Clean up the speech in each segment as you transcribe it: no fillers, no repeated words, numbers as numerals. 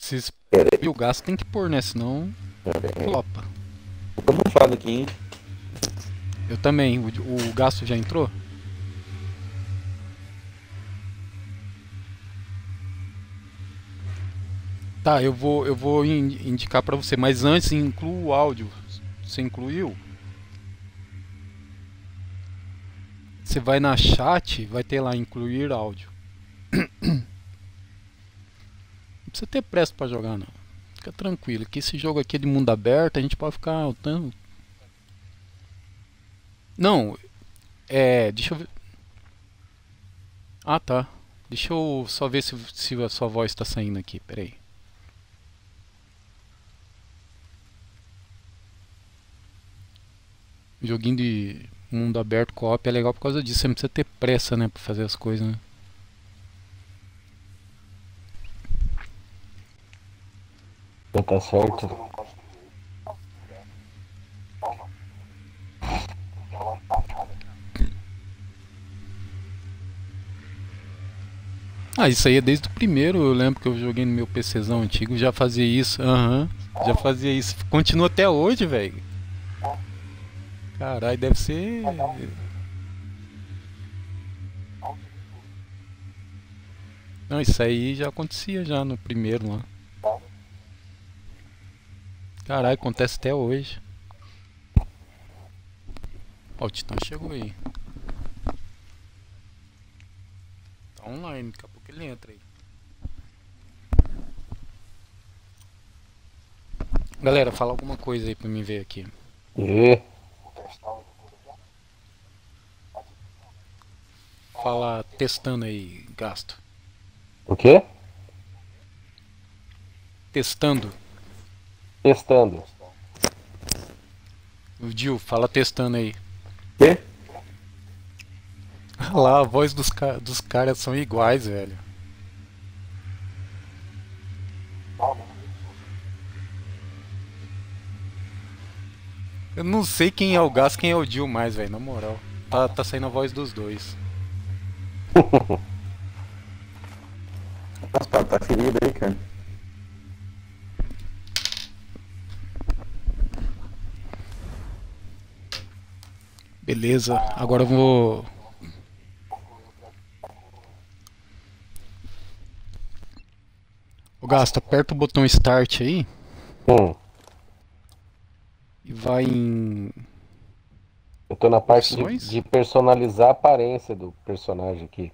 Se Pera e aí, o gasto tem que pôr, né? Senão pera aí. flopa. Tô bufado aqui, hein? Eu também. O gasto já entrou? Tá, eu vou indicar pra você, mas antes inclua o áudio. Você incluiu? Você vai na chat, vai ter lá incluir áudio. Não precisa ter pressa pra jogar não. Fica tranquilo, que esse jogo aqui é de mundo aberto, a gente pode ficar o tanto. Não, deixa eu ver. Ah, tá. Deixa eu só ver se a sua voz tá saindo aqui. Pera aí. Joguinho de mundo aberto co-op é legal por causa disso. Você não precisa ter pressa, né, pra fazer as coisas, né? Já tá certo. Ah, isso aí é desde o primeiro. Eu lembro que eu joguei no meu PCzão antigo, já fazia isso. Aham, já fazia isso. Continua até hoje, velho. Caralho, deve ser. Não, isso aí já acontecia já no primeiro lá. Caralho, acontece até hoje. Ó, o Titã chegou aí. Tá online, daqui a pouco ele entra aí. Galera, fala alguma coisa aí pra mim ver aqui. E Fala testando aí, gasto. o quê? Testando. Testando. O Dil, fala testando aí. Quê? Lá, a voz dos caras são iguais, velho. Eu não sei quem é o Gas, quem é o Dil mais, velho, na moral. Tá saindo a voz dos dois. Nossa, tá ferido aí, cara. Beleza, agora eu vou. Ô Gasto, aperta o botão Start aí Hum, e vai em eu tô na parte opções. de personalizar a aparência do personagem aqui.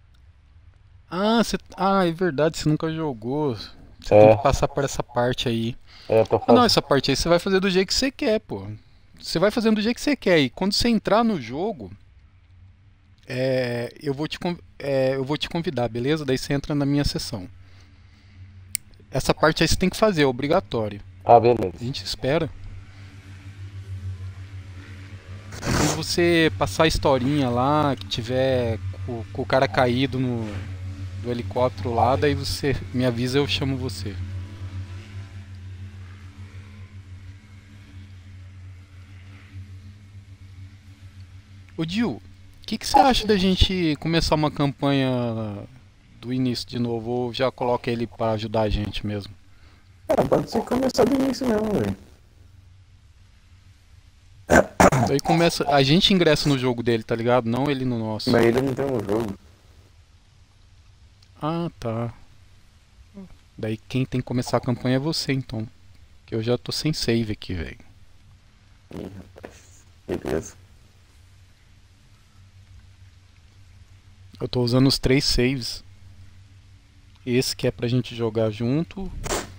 É verdade, você nunca jogou. Você tem que É, passar por essa parte aí. eu tô Ah, não, fazendo. essa parte aí você vai fazer do jeito que você quer, pô. Você vai fazendo do jeito que você quer. E quando você entrar no jogo, eu vou te convidar, beleza? Daí você entra na minha sessão. Essa parte aí você tem que fazer, é obrigatório. Ah, A beleza. gente espera. Aí quando você passar a historinha lá, que tiver com o cara caído do helicóptero lá, daí você me avisa, eu chamo você. Ô Dil, o que você acha da gente começar uma campanha do início de novo, ou já coloca ele pra ajudar a gente mesmo? Cara, pode ser começar do início mesmo, velho. Daí começa. A gente ingressa no jogo dele, tá ligado? Não ele no nosso. Mas ele não tem um jogo. Ah, tá. Daí quem tem que começar a campanha é você, então. Que eu já tô sem save aqui, velho. Ih, rapaz. Beleza. Eu tô usando os três saves. Esse que é pra gente jogar junto.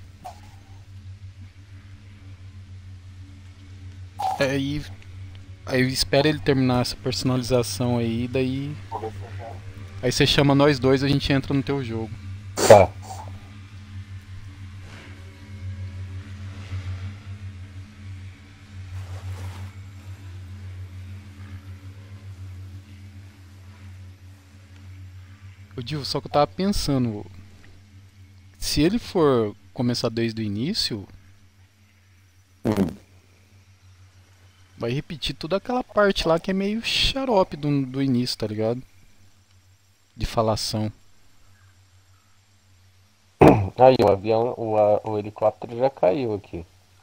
Aí, aí espera ele terminar essa personalização aí, daí. Aí você chama nós dois, a gente entra no teu jogo. Tá. Eu digo, só que eu tava pensando, se ele for começar desde o início, Hum. vai repetir toda aquela parte lá que é meio xarope do início, tá ligado? De falação. Aí, o avião, o helicóptero já caiu aqui.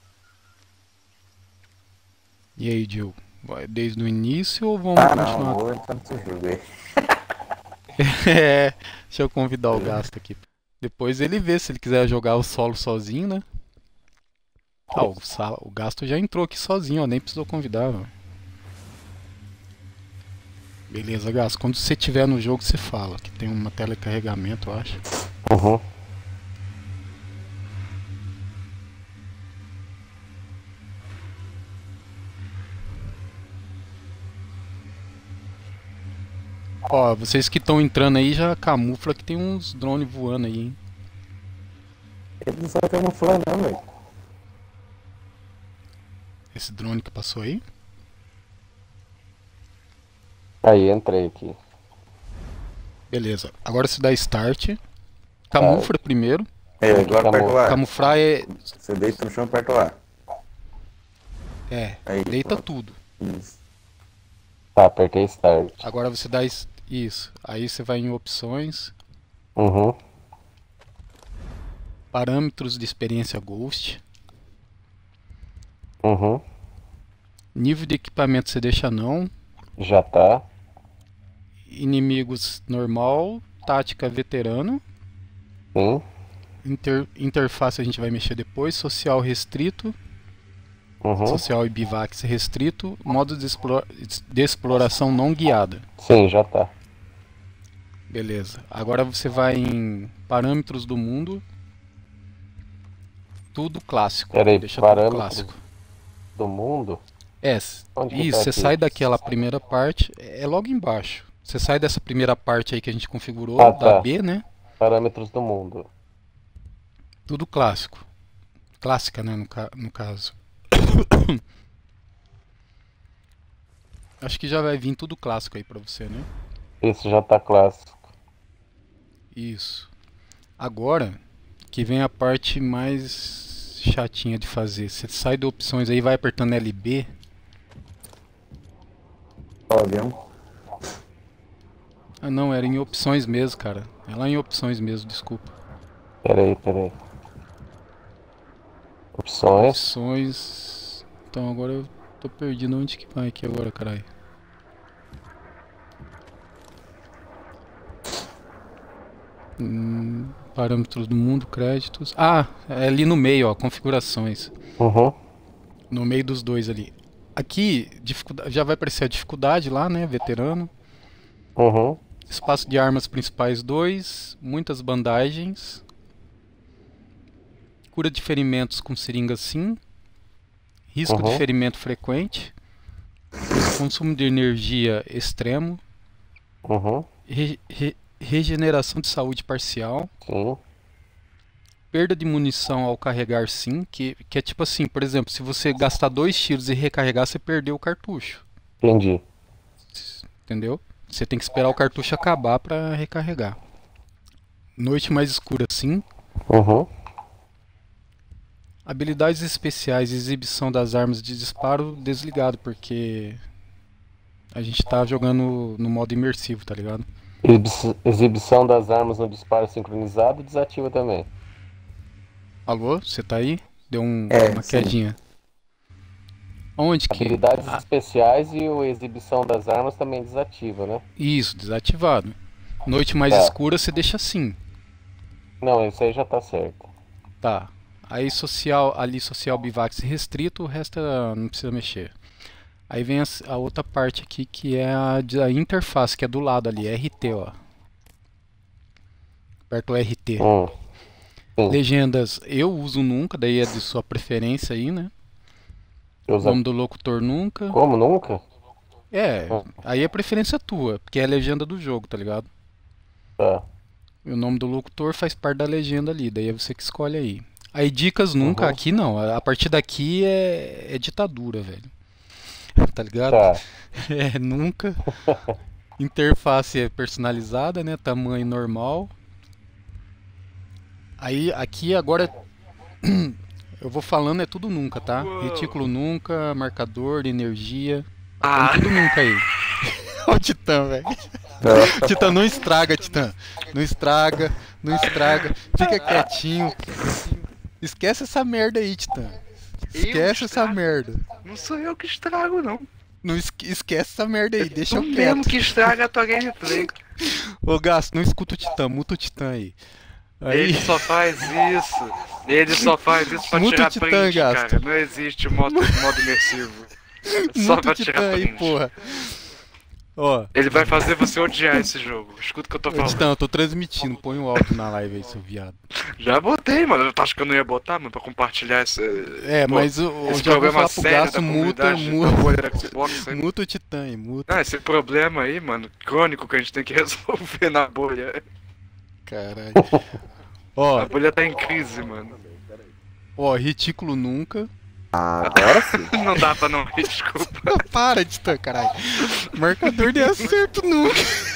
E aí, Jill? Vai desde o início ou vamos Não, continuar? vou entrar nesse jogo aí. É, deixa eu convidar o Gasto aqui. Depois ele vê se ele quiser jogar o solo sozinho, né? Ah, o Gasto já entrou aqui sozinho, ó, nem precisou convidar, ó. Beleza, Gasto. Quando você estiver no jogo, você fala, que tem uma tela de carregamento, eu acho. Uhum. Ó, vocês que estão entrando aí já camufla que tem uns drones voando aí, hein? Ele não sabe camuflar não, velho. Esse drone que passou aí. Aí, entrei aqui. Beleza. Agora você dá start. Camufla primeiro. É, agora aperta o ar. Camuflar é. Você deita no chão e aperta o ar. É, Aí, deita pronto. tudo. Isso. Tá, apertei Start. Agora você dá isso. Aí você vai em opções, Uhum. parâmetros de experiência Ghost, Uhum. nível de equipamento você deixa não, Já tá. inimigos normal, tática veterano, Sim. interface a gente vai mexer depois, social restrito, Uhum. social e bivax restrito, modo de exploração não guiada. Sim, já tá. Beleza. Agora você vai em parâmetros do mundo, tudo clássico. Peraí, Deixa tudo parâmetros clássico. do mundo? É, Onde que isso, tá você aqui? sai daquela primeira parte, é logo embaixo. Você sai dessa primeira parte aí que a gente configurou, Ah, da tá. B, né? Parâmetros do mundo. Tudo clássico. Clássica, né, no caso. Acho que já vai vir tudo clássico aí pra você, né? Isso já tá clássico. Isso. Agora, que vem a parte mais chatinha de fazer. Você sai de opções aí, vai apertando LB. Ó, o avião. Ah não, era em opções mesmo, cara. É lá em opções mesmo, desculpa. Peraí. Opções. Opções. Então agora eu tô perdido. Onde que vai aqui agora, caralho? Parâmetros do mundo, créditos. Ah, é ali no meio, ó, configurações. Uhum. No meio dos dois ali. Aqui, já vai aparecer a dificuldade lá, né? Veterano. Uhum. Espaço de armas principais 2. Muitas bandagens. Cura de ferimentos com seringa sim. Risco de Uhum. ferimento frequente. Consumo de energia extremo. Uhum. Regeneração de saúde parcial. Sim. Perda de munição ao carregar sim. Que é tipo assim, por exemplo, se você gastar 2 tiros e recarregar, você perdeu o cartucho. Entendi. Entendeu? Você tem que esperar o cartucho acabar para recarregar. Noite mais escura sim. Uhum. Habilidades especiais, exibição das armas de disparo desligado, porque a gente tá jogando no modo imersivo, tá ligado? Exibição das armas no disparo sincronizado desativa também. Alô, você tá aí? Deu É, uma sim. quedinha. Onde que? Habilidades Ah, especiais e a exibição das armas também desativa, né? isso, desativado. Noite mais Tá. escura você deixa assim. Não, isso aí já tá certo. Tá. Aí social bivax restrito, o resto não precisa mexer. Aí vem a outra parte aqui que é a interface, que é do lado ali, RT, ó. Aperta o RT. Sim. Legendas eu uso nunca, daí é de sua preferência aí, né? Usa... Nome do locutor nunca. Como nunca? É, aí é preferência tua, porque é a legenda do jogo, tá ligado? Tá. E o nome do locutor faz parte da legenda ali, daí é você que escolhe aí. Aí dicas nunca, Uhum. aqui não. A partir daqui é ditadura, velho. Tá ligado? Tá. É, nunca. Interface é personalizada, né? Tamanho normal. Aí aqui agora eu vou falando é tudo nunca, tá? Retículo nunca, marcador de energia. Põe tudo nunca aí. o Titã, velho. Titã, não estraga, Titã. Não estraga, não estraga. Fica quietinho. Esquece essa merda aí, Titã. Esquece essa merda. Não sou eu que estrago, não. Não esquece essa merda aí, deixa eu Tu quieto. mesmo que estraga a tua gameplay. Ô, Gasto, não escuta o Titã, muta o Titã aí. Ele só faz isso. Ele só faz isso pra Muta tirar o Titã, print, Gasto. cara. Não existe modo imersivo. É só Muta pra o tirar Titã aí, print. porra. Ó, Ele vai fazer você odiar esse jogo. Escuta o que eu tô ô, falando. Titã, eu tô transmitindo, põe o áudio na live aí, seu viado. Já botei, mano. Tu acha que eu não ia botar, mano, pra compartilhar esse. É, Pô, mas eu esse já vou programa falar pro sério Gasto, da muta, comunidade da bolha da Xbox, hein? muta o Titã aí, muta. Ah, esse problema aí, mano, crônico que a gente tem que resolver na bolha. Caralho. A Ó, bolha tá em crise, mano. retículo nunca. Agora sim. Não dá pra não rir, desculpa. Para, Titã, caralho. Marcador de acerto nunca.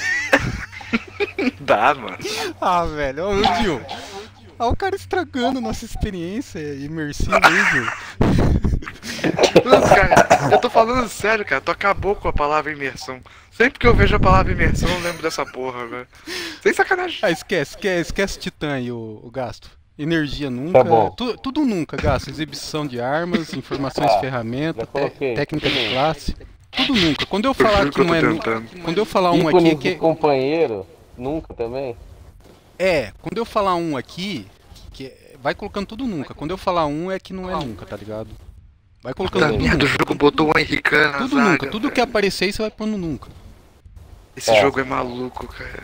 Dá, mano. Ah, velho, ó, o Gil. Olha o cara estragando nossa experiência imersiva aí, Gil. Não, cara, eu tô falando sério, cara. Tu acabou com a palavra imersão. Sempre que eu vejo a palavra imersão, eu lembro dessa porra, velho. Sem sacanagem. Ah, esquece Titã aí, o Gasto. Energia nunca. Tá bom. Tudo nunca, Gasto. Exibição de armas, informações de ferramenta, já coloquei. técnica de classe. Tudo nunca. Quando eu falar juro que que eu não tô é tentando. quando eu falar um aqui Ícones que de companheiro, nunca também? quando eu falar um aqui, vai colocando tudo nunca. Quando eu falar um é que não é nunca, tá ligado? Vai colocando Puta tudo merda, o nunca. jogo botou o Henricano na Tudo zaga, nunca. Tudo velho. que aparecer aí você vai pondo nunca. Esse jogo é maluco, cara.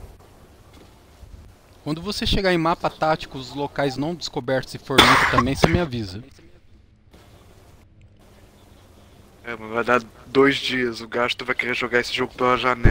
Quando você chegar em mapa tático, os locais não descobertos e for nunca também, você me avisa. É, mano, vai dar 2 dias. O Gasto vai querer jogar esse jogo pela janela.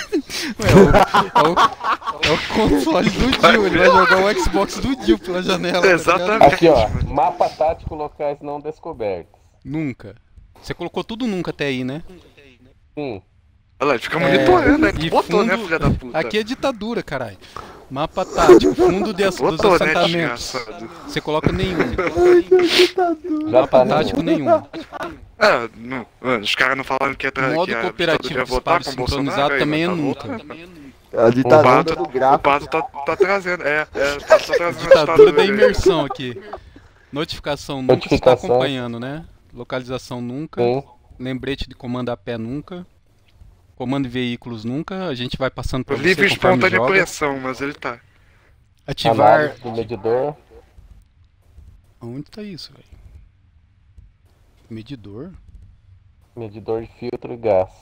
É o console do Dio, ele vai jogar o Xbox do Dio pela janela. tá ligado? Exatamente. Aqui, ó. Mapa tático locais não descobertos. Nunca. Você colocou tudo nunca até aí, né? Sim. Olha lá, ele fica monitorando, né? e Tu botou, né, fundo- filha da puta? Aqui é ditadura, botar Mapa tático, fundo dos Botou, né, assentamentos. desgraçado. Você coloca nenhum. Já tá Tático nenhum. Ah, não, mano, os caras não falaram que ia Modo que a cooperativo ditadura ia votar disparo com o sincronizado Bolsonaro, aí, também é mas tá nunca. voltando. A O ditadura Pato, do o gráfico. Pato tá trazendo, tá trazendo Ditadura da aí. imersão aqui. Notificação nunca, você tá Notificação. acompanhando, né? Localização nunca. Sim. Lembrete de comando a pé nunca. Comando de veículos nunca. A gente vai passando pra Livre você conforme espontânea joga. pressão, mas ele tá. Ativar... Análise do medidor. Onde tá isso, velho? Medidor? Medidor de filtro e gás.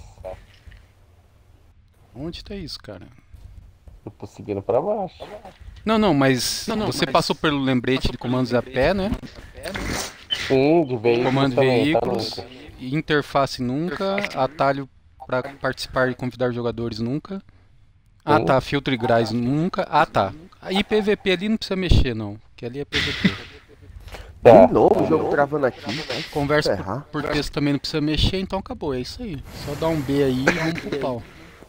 Onde tá isso, cara? Eu tô seguindo pra baixo. Não, mas você passou pelo lembrete de comandos a pé, né? Sim, de veículos Comando de também, veículos, tá nunca. interface nunca, atalho para participar e convidar jogadores nunca. Ah Sim. tá, filtro e grás nunca. Ah tá. Aí PVP ali não precisa mexer não, que ali é PVP. Tá. De novo o jogo travando aqui. Conversa Ferrar. por texto também não precisa mexer, então acabou, é isso aí. Só dá um B aí e vamos pro pau.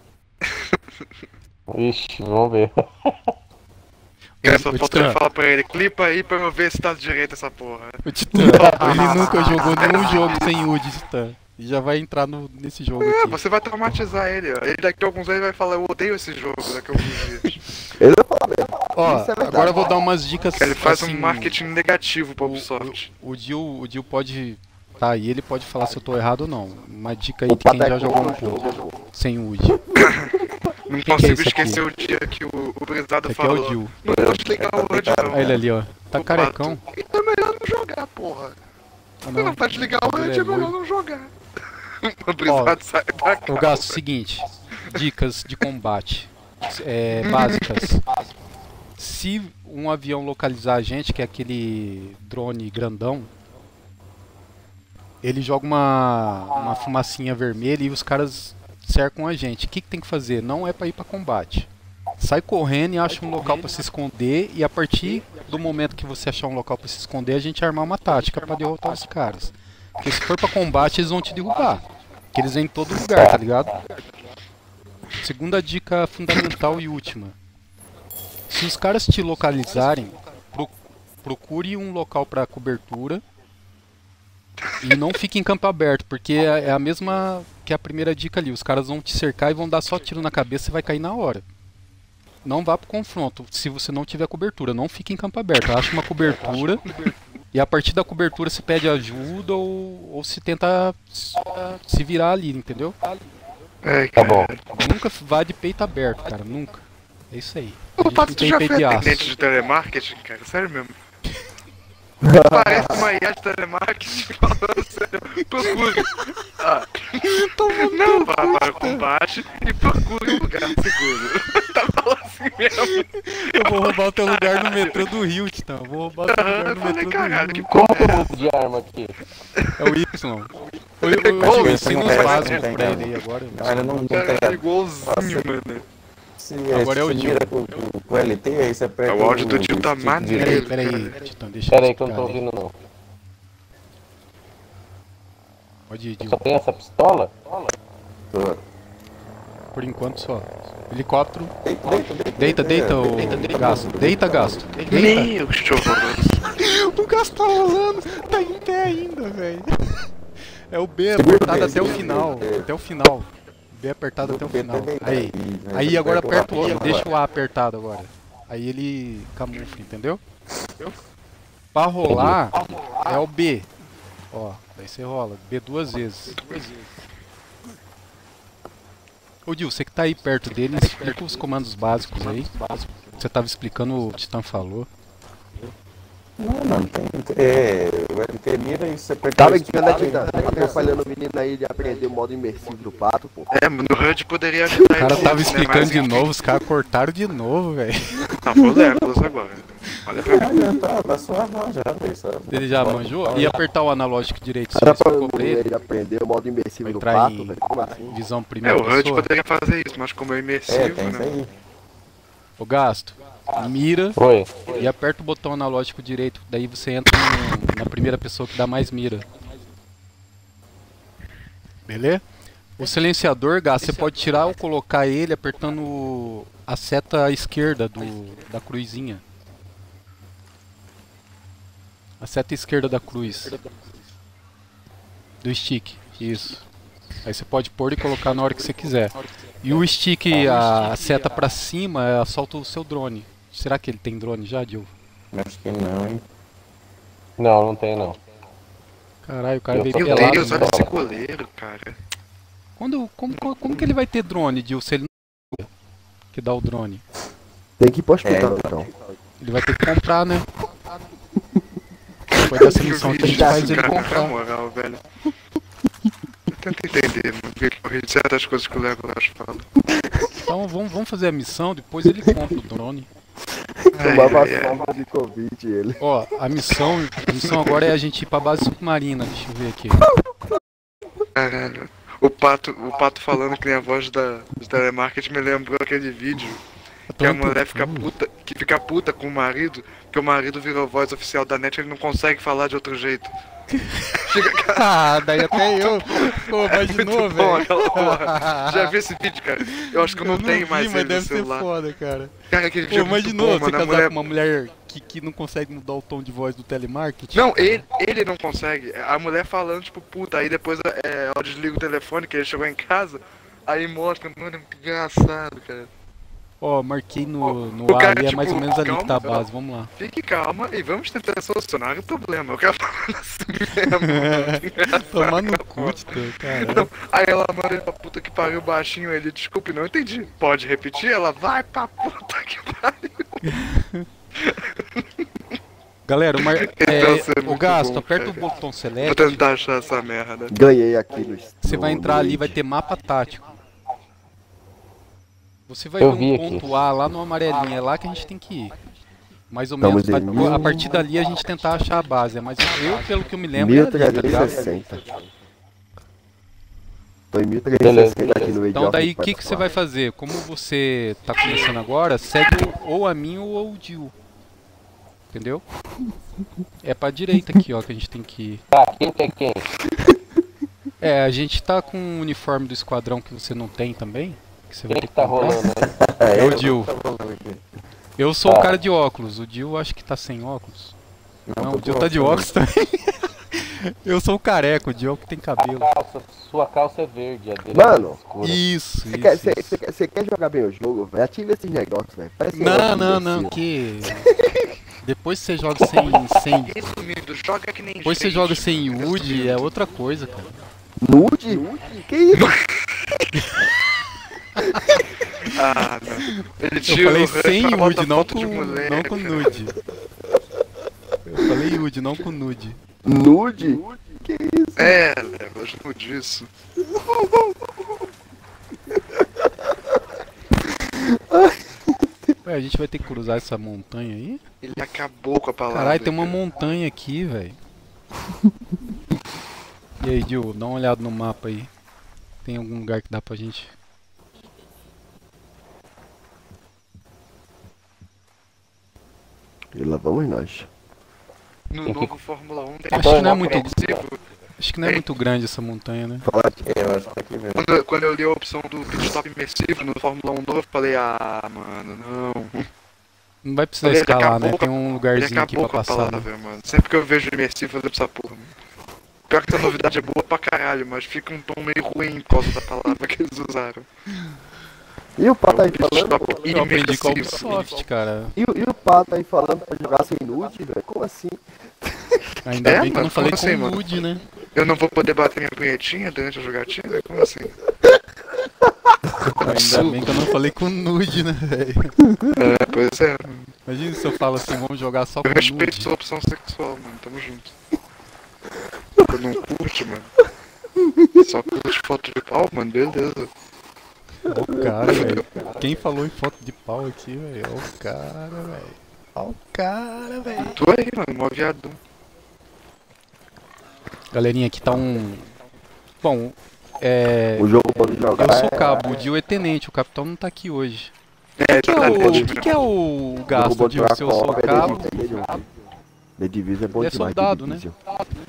Ixi, vamos ver. Cara, só Ô, falta Titã. eu falar pra ele, clipa aí pra eu ver se tá direito essa porra. O Titã, ele nunca jogou nenhum jogo sem UD, Titã. E já vai entrar nesse jogo É, aqui. você vai traumatizar ele, ó. Ele daqui a alguns anos vai falar, eu odeio esse jogo, daqui a alguns dias. Ele vai falar mesmo. Ó, Isso é verdade. agora eu vou dar umas dicas. Ele faz assim, um marketing negativo pra Ubisoft. O Gil pode. Tá aí, ele pode falar se eu tô errado ou não. Uma dica aí O de quem Pato já é jogou um contra o pouco. jogo. Sem UD. Não que é consigo esse aqui? esquecer o dia que o Brisado Esse aqui é o falou. Gil. Não vou desligar o HUD não. Olha ele ali, ó. Tá O carecão. Pato. Então é melhor não jogar, porra. Ah, Se não vai desligar o HUD, é melhor não jogar. O Brisado sai da Eu casa. gasto o seguinte: dicas de combate básicas. Se um avião localizar a gente, que é aquele drone grandão, ele joga uma fumacinha vermelha e os caras cercam a gente. O que tem que fazer? Não é pra ir pra combate. Sai correndo e acha um local pra se esconder, e a partir do momento que você achar um local pra se esconder, a gente armar uma tática pra derrotar os caras. Porque se for pra combate, eles vão te derrubar. Porque eles vêm em todo lugar, tá ligado? Segunda dica fundamental e última. Se os caras te localizarem, procure um local pra cobertura e não fique em campo aberto, porque é a mesma que é a primeira dica ali. Os caras vão te cercar e vão dar só tiro na cabeça e vai cair na hora. Não vá pro confronto se você não tiver cobertura. Não fique em campo aberto. Acha uma cobertura e a partir da cobertura se pede ajuda ou se tenta se virar ali, entendeu? Tá bom. Nunca vá de peito aberto, cara. Nunca. É isso aí. A Ô, gente Pato, não tu tem já peito foi de atendente aço. de telemarketing, cara? Sério mesmo? Parece uma IA de telemarketing falando sério. Procure. Ah. Não, vá para o combate e procure um lugar seguro. Tá falando assim mesmo. Eu vou roubar o teu lugar no metrô do Rio, Titã. Eu vou roubar o teu lugar Eu no falei, metrô do caralho, que Rio. Como porra que eu é mudo de arma aqui? É o Y. Eu ensino os básicos pra ele aí agora. Olha, não tem. essa? Cara, igualzinho, mano. Agora é o você Dil. mira com LT, aí você aperta. O áudio do Dil tá stick maneiro. direito. Peraí, Titã, deixa Pera eu aí que eu não tô explicar. ouvindo não. Pode ir, Dil. Só tem essa pistola? Tô. Por enquanto só. Helicóptero. Deita, Deita, o gasto. Deita, gasto. Deita. Meu, que horroroso. O gasto tá rolando. Tá em pé ainda, velho. É o B Segura apertado o B, até o segura o final. B. Até o final. B apertado até o final. Aí. Aí agora aperta o A. Deixa o A apertado agora. Aí ele camufla, entendeu? Pra rolar é o B. Ó, daí você rola. B duas vezes. Ô Dil, você que tá aí perto dele, explica os comandos básicos aí. Você tava explicando, o Titã falou. Não tem. O LT mira e você aperta. Tava aqui, né, Titã? Tá atrapalhando o menino aí de aprender o modo imersivo do pato, pô. É, no HUD poderia ajudar. O cara tava explicando de novo, os caras cortaram de novo, velho. Não, foi o Legolas agora. Olha pra mim. Tá suave, não, já fez, sabe? Ele já manjou? E apertar o analógico direito, você Era pra explicou pra ele? ele aprender o modo imersivo Vai do entrar pato, em velho. Como assim? visão É, primeira o HUD pessoa. poderia fazer isso, mas como é imersivo, Tem isso né? aí. Ô Gasto, mira Oi. e aperta o botão analógico direito, daí você entra na primeira pessoa que dá mais mira. Beleza? O silenciador, Gasto, você pode tirar ou colocar ele apertando a seta esquerda da cruzinha. A seta esquerda da cruz. Do stick, isso. Aí você pode pôr e colocar na hora que você quiser. E o stick, a seta pra cima, solta o seu drone. Será que ele tem drone já, Dil? Acho que não, hein? Não, não tem não. Caralho, o cara Eu veio tô Meu pelado. Deus, né? olha esse goleiro, cara. Como que ele vai ter drone, Dil, se ele não que dá o drone? Tem que ir pro hospital, então. Ele vai ter que comprar, né? Depois dessa missão que a gente faz ele Na comprar. moral, velho. Tenta entender, mano. Ver certas coisas que o Legolas fala. Então vamos fazer a missão, depois ele compra o drone. Tomar Ai, ai, ai. vacina de Covid, ele. Ó, a missão agora é a gente ir pra base submarina. Deixa eu ver aqui. Caralho. O pato falando que tem a voz de telemarketing me lembrou aquele vídeo que a mulher fica puta com o marido, que o marido virou voz oficial da net e ele não consegue falar de outro jeito. Ah, daí até eu. Pô, imaginou, Muito bom velho? aquela porra. Já vi esse vídeo, cara? Eu acho que eu não tenho vi, mais mas ele no deve ser celular. foda, cara. Cara, aquele Pô, vídeo é muito imaginou bom, você mano. A casar mulher... com uma mulher que não consegue mudar o tom de voz do telemarketing? Não, ele não consegue. A mulher falando, tipo, puta, aí depois ela desliga o telefone, que ele chegou em casa, aí mostra, mano, é muito engraçado, cara. Ó, marquei no O A cara, ali, é tipo, mais ou menos ali que tá a calma, base, vamos lá. Fique calma e vamos tentar solucionar o problema. Eu quero falar assim mesmo, mano. Engraçado, Tomar no cara, cu, Titã, cara. Não, aí ela manda ele pra puta que pariu baixinho, ele, desculpe, não entendi. Pode repetir? Ela vai pra puta que pariu. Galera, Então, você é o muito Gasto, bom, aperta o cara. botão Vou select, tentar achar essa merda. Ganhei aqui no. você vai no- entrar no ali, Wiki. vai ter mapa tático. Você vai Eu ver vi um aqui. ponto A lá no amarelinho, é lá que a gente tem que ir. Mais ou Estamos menos, em a partir dali a gente tentar achar a base, mas eu, pelo que eu me lembro, é ali, tá ligado? 1360. Tô em Beleza, 1360 aqui no Age Então of daí o Empires que você 4. vai fazer? Como você tá começando agora, segue ou a mim ou o Dil. Entendeu? É pra direita aqui, ó, que a gente tem que ir. Tá, quem que é quem? É, a gente tá com o uniforme do esquadrão que você não tem também. Que você vai Quem ter que que tá comprar. rolando aí? É o Dil. Tá rolando aqui. Eu sou o cara de óculos, o Dil acho que tá sem óculos. Não, o Dil tá de óculos também. Eu sou o careca, o Diogo tem cabelo. Sua calça é verde, a dele Mano, é escura. Isso, Você quer jogar bem o jogo, velho? Ativa esses negócios, velho. Parece um Não, negócio não, não, imbecil. que... Depois que você joga sem... Resumindo, joga que nem Depois que você gente. joga sem UD, é outra coisa, cara. Nude? Que isso? Ah, não. Ele Eu tira falei o Rush sem pra botar UD, não foto com, de mulher, não com cara. nude. Eu falei UD, não com nude. Nude? Que isso? É, eu juro disso. Ué, a gente vai ter que cruzar essa montanha aí? Ele acabou com a palavra. Caralho, tem uma cara. montanha aqui, velho. E aí, Dil, dá uma olhada no mapa aí. Tem algum lugar que dá pra gente... E lá vamos nós. No novo Fórmula 1 tem Acho que não é um muito- agressivo. Acho que não é muito grande essa montanha, né? Eu acho que tá aqui mesmo. Quando eu li a opção do pit stop imersivo no Fórmula 1 novo, eu falei, ah, mano, não. Não vai precisar Ele escalar, acabou né? com a- Tem um Ele lugarzinho aqui acabou pra com a passar, né? palavra, mano. Sempre que eu vejo imersivo, eu lembro dessa porra, mano. Pior que essa novidade é boa pra caralho, mas fica um tom meio ruim por causa da palavra que eles usaram. E o Pato aí Pit falando? stop Eu aprendi com a imersivo. Ubisoft, cara. E o Pato aí falando pra jogar sem nude, velho? Como assim? Ainda É, bem que eu não mano, falei como com assim, mano? nude, né? Eu não vou poder bater minha punhetinha durante a jogatina? Como assim? Ainda bem que eu não falei com nude, né, velho? É, pois é. Imagina se eu falo assim, vamos jogar só com Eu respeito nude. sua opção sexual, mano. Tamo junto. Eu não curte, mano. Só curte foto de pau, mano. Beleza. Ó o cara, velho. Quem falou em foto de pau aqui, velho? Ó o cara, velho. Ó o cara, velho. Tu aí, mano. Mó viadão. Galerinha, aqui tá um... Bom, O jogo pode jogar. eu sou cabo, o Dio é tenente, o capitão não tá aqui hoje. É, O que é o O gasto, jogo Dio? Se eu sou cabo... The Division é bom Ele é demais. soldado, The né? Division.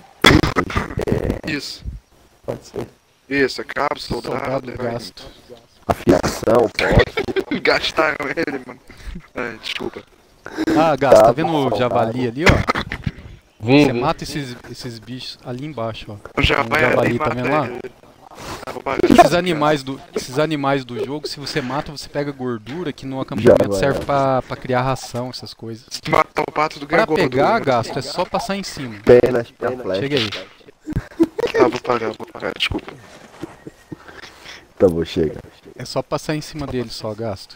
Isso. Pode ser. Isso, é cabo, soldado. Soldado herói. gasto. Afiação, pote. Gastaram ele, mano. É, desculpa. Ah, gasto, tá Tá, vendo o soldado. javali ali, ó? Vi, Você vi. mata esses bichos ali embaixo, ó. Já Um vai javali, ali tá mata vendo lá? ele. Ah, vou parar. Esses animais do jogo, se você mata, você pega gordura que no acampamento vai. serve pra criar ração, essas coisas. Se matar o pato do Pra ganha pegar, gordura. gasto, é só passar em cima. Penas pra flecha. Chega aí. Ah, vou parar, desculpa. Tá bom, chega. É só passar em cima dele só, gasto.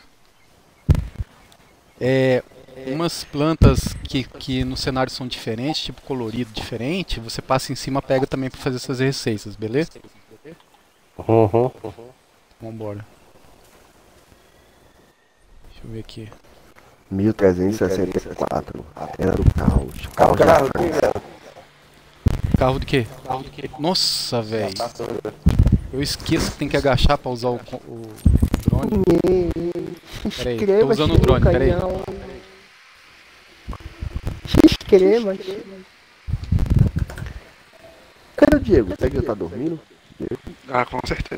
É, umas plantas que no cenário são diferentes, tipo colorido diferente, você passa em cima, pega também pra fazer essas receitas, beleza? Uhum. Vambora. Deixa eu ver aqui. 1364. Era do caos. Caos Cara, da França. Carro do quê? Nossa, velho. Eu esqueço que tem que agachar pra usar o drone. Peraí, tô usando o drone, peraí. Escreva. Cadê o Diego? Será que ele tá dormindo? Ah, com certeza.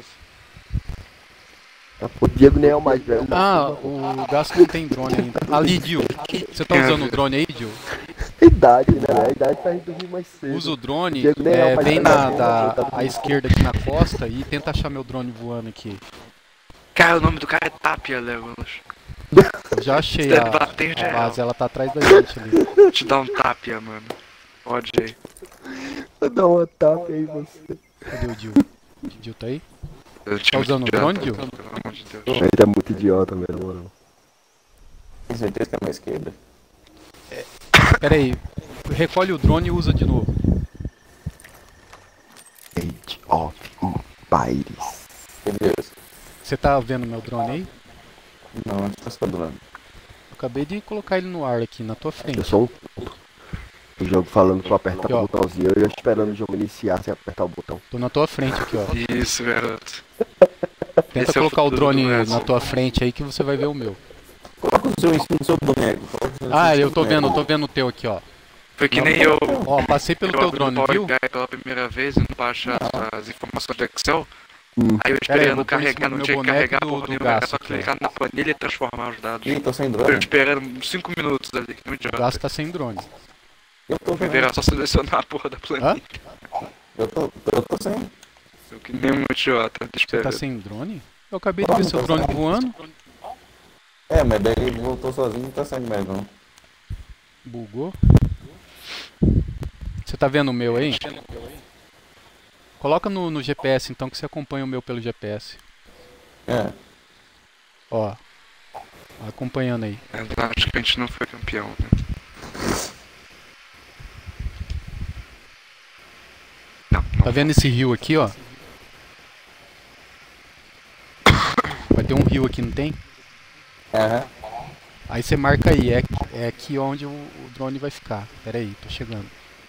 O Diego nem é o mais velho. Ah, o Gasto não tem drone ainda. Ali, Dio. Você tá usando o drone aí, Dio? Idade, né? A idade faz dormir mais cedo. Usa o drone, Diego nem é o mais vem velho. à esquerda aqui na costa e tenta achar meu drone voando aqui. Cara, o nome do cara é Tapia, Legolas. Eu já achei Deve bater a geral. base, ela tá atrás da gente ali. Te dá um Tapia, mano. Pode aí. Vou dar uma tapa aí em você. Cadê o Dio? O Dio tá aí? Eu te Tá usando o drone, Dio? Pelo amor de Deus. Ele é muito idiota, velho, na moral. Tem certeza que é na esquerda? Pera aí. Recolhe o drone e usa de novo. Age of Empires. Beleza. Você tá vendo meu drone aí? Não, acho que tá sobrando. Eu acabei de colocar ele no ar aqui, na tua Eu frente. sou o jogo falando pra apertar Aqui, o ó. botãozinho. Eu esperando o jogo iniciar sem apertar o botão. Tô na tua frente aqui, ó. Isso, garoto. Tenta Esse é o colocar o futuro drone do Brasil. na tua frente aí que você vai ver o meu. Coloca o seu em cima do seu boneco. Ah, eu tô vendo o teu aqui, ó. Foi que nem eu. Ó, passei pelo Eu teu abri drone, o Power viu? BI pela primeira vez, indo baixar as informações do Excel. Aí eu Pera aí, eu esperando vou pôr em cima carregar, do não meu tinha que boneco carregar do- porra do nenhuma, era gasto só aqui, clicar na planilha e transformar os dados. Ih, tô sem Eu drone. esperando uns 5 minutos ali, que não O idiota. gasto tá sem drone. Eu tô vendo. Era só selecionar a porra da planilha. Eu tô sem. Eu que nem um idiota, Você tá esperando. sem drone? Eu acabei de ver seu drone voando. É, mas daí ele voltou sozinho, não tá saindo mais não. Bugou. Você tá vendo o meu aí? Coloca no GPS então, que você acompanha o meu pelo GPS. É. Ó. Acompanhando aí. Eu acho que a gente não foi campeão, né? Não, Tá vendo esse rio aqui, ó? Vai ter um rio aqui, não tem? Aham. Aí você marca aí, é aqui onde o drone vai ficar. Pera aí, tô chegando.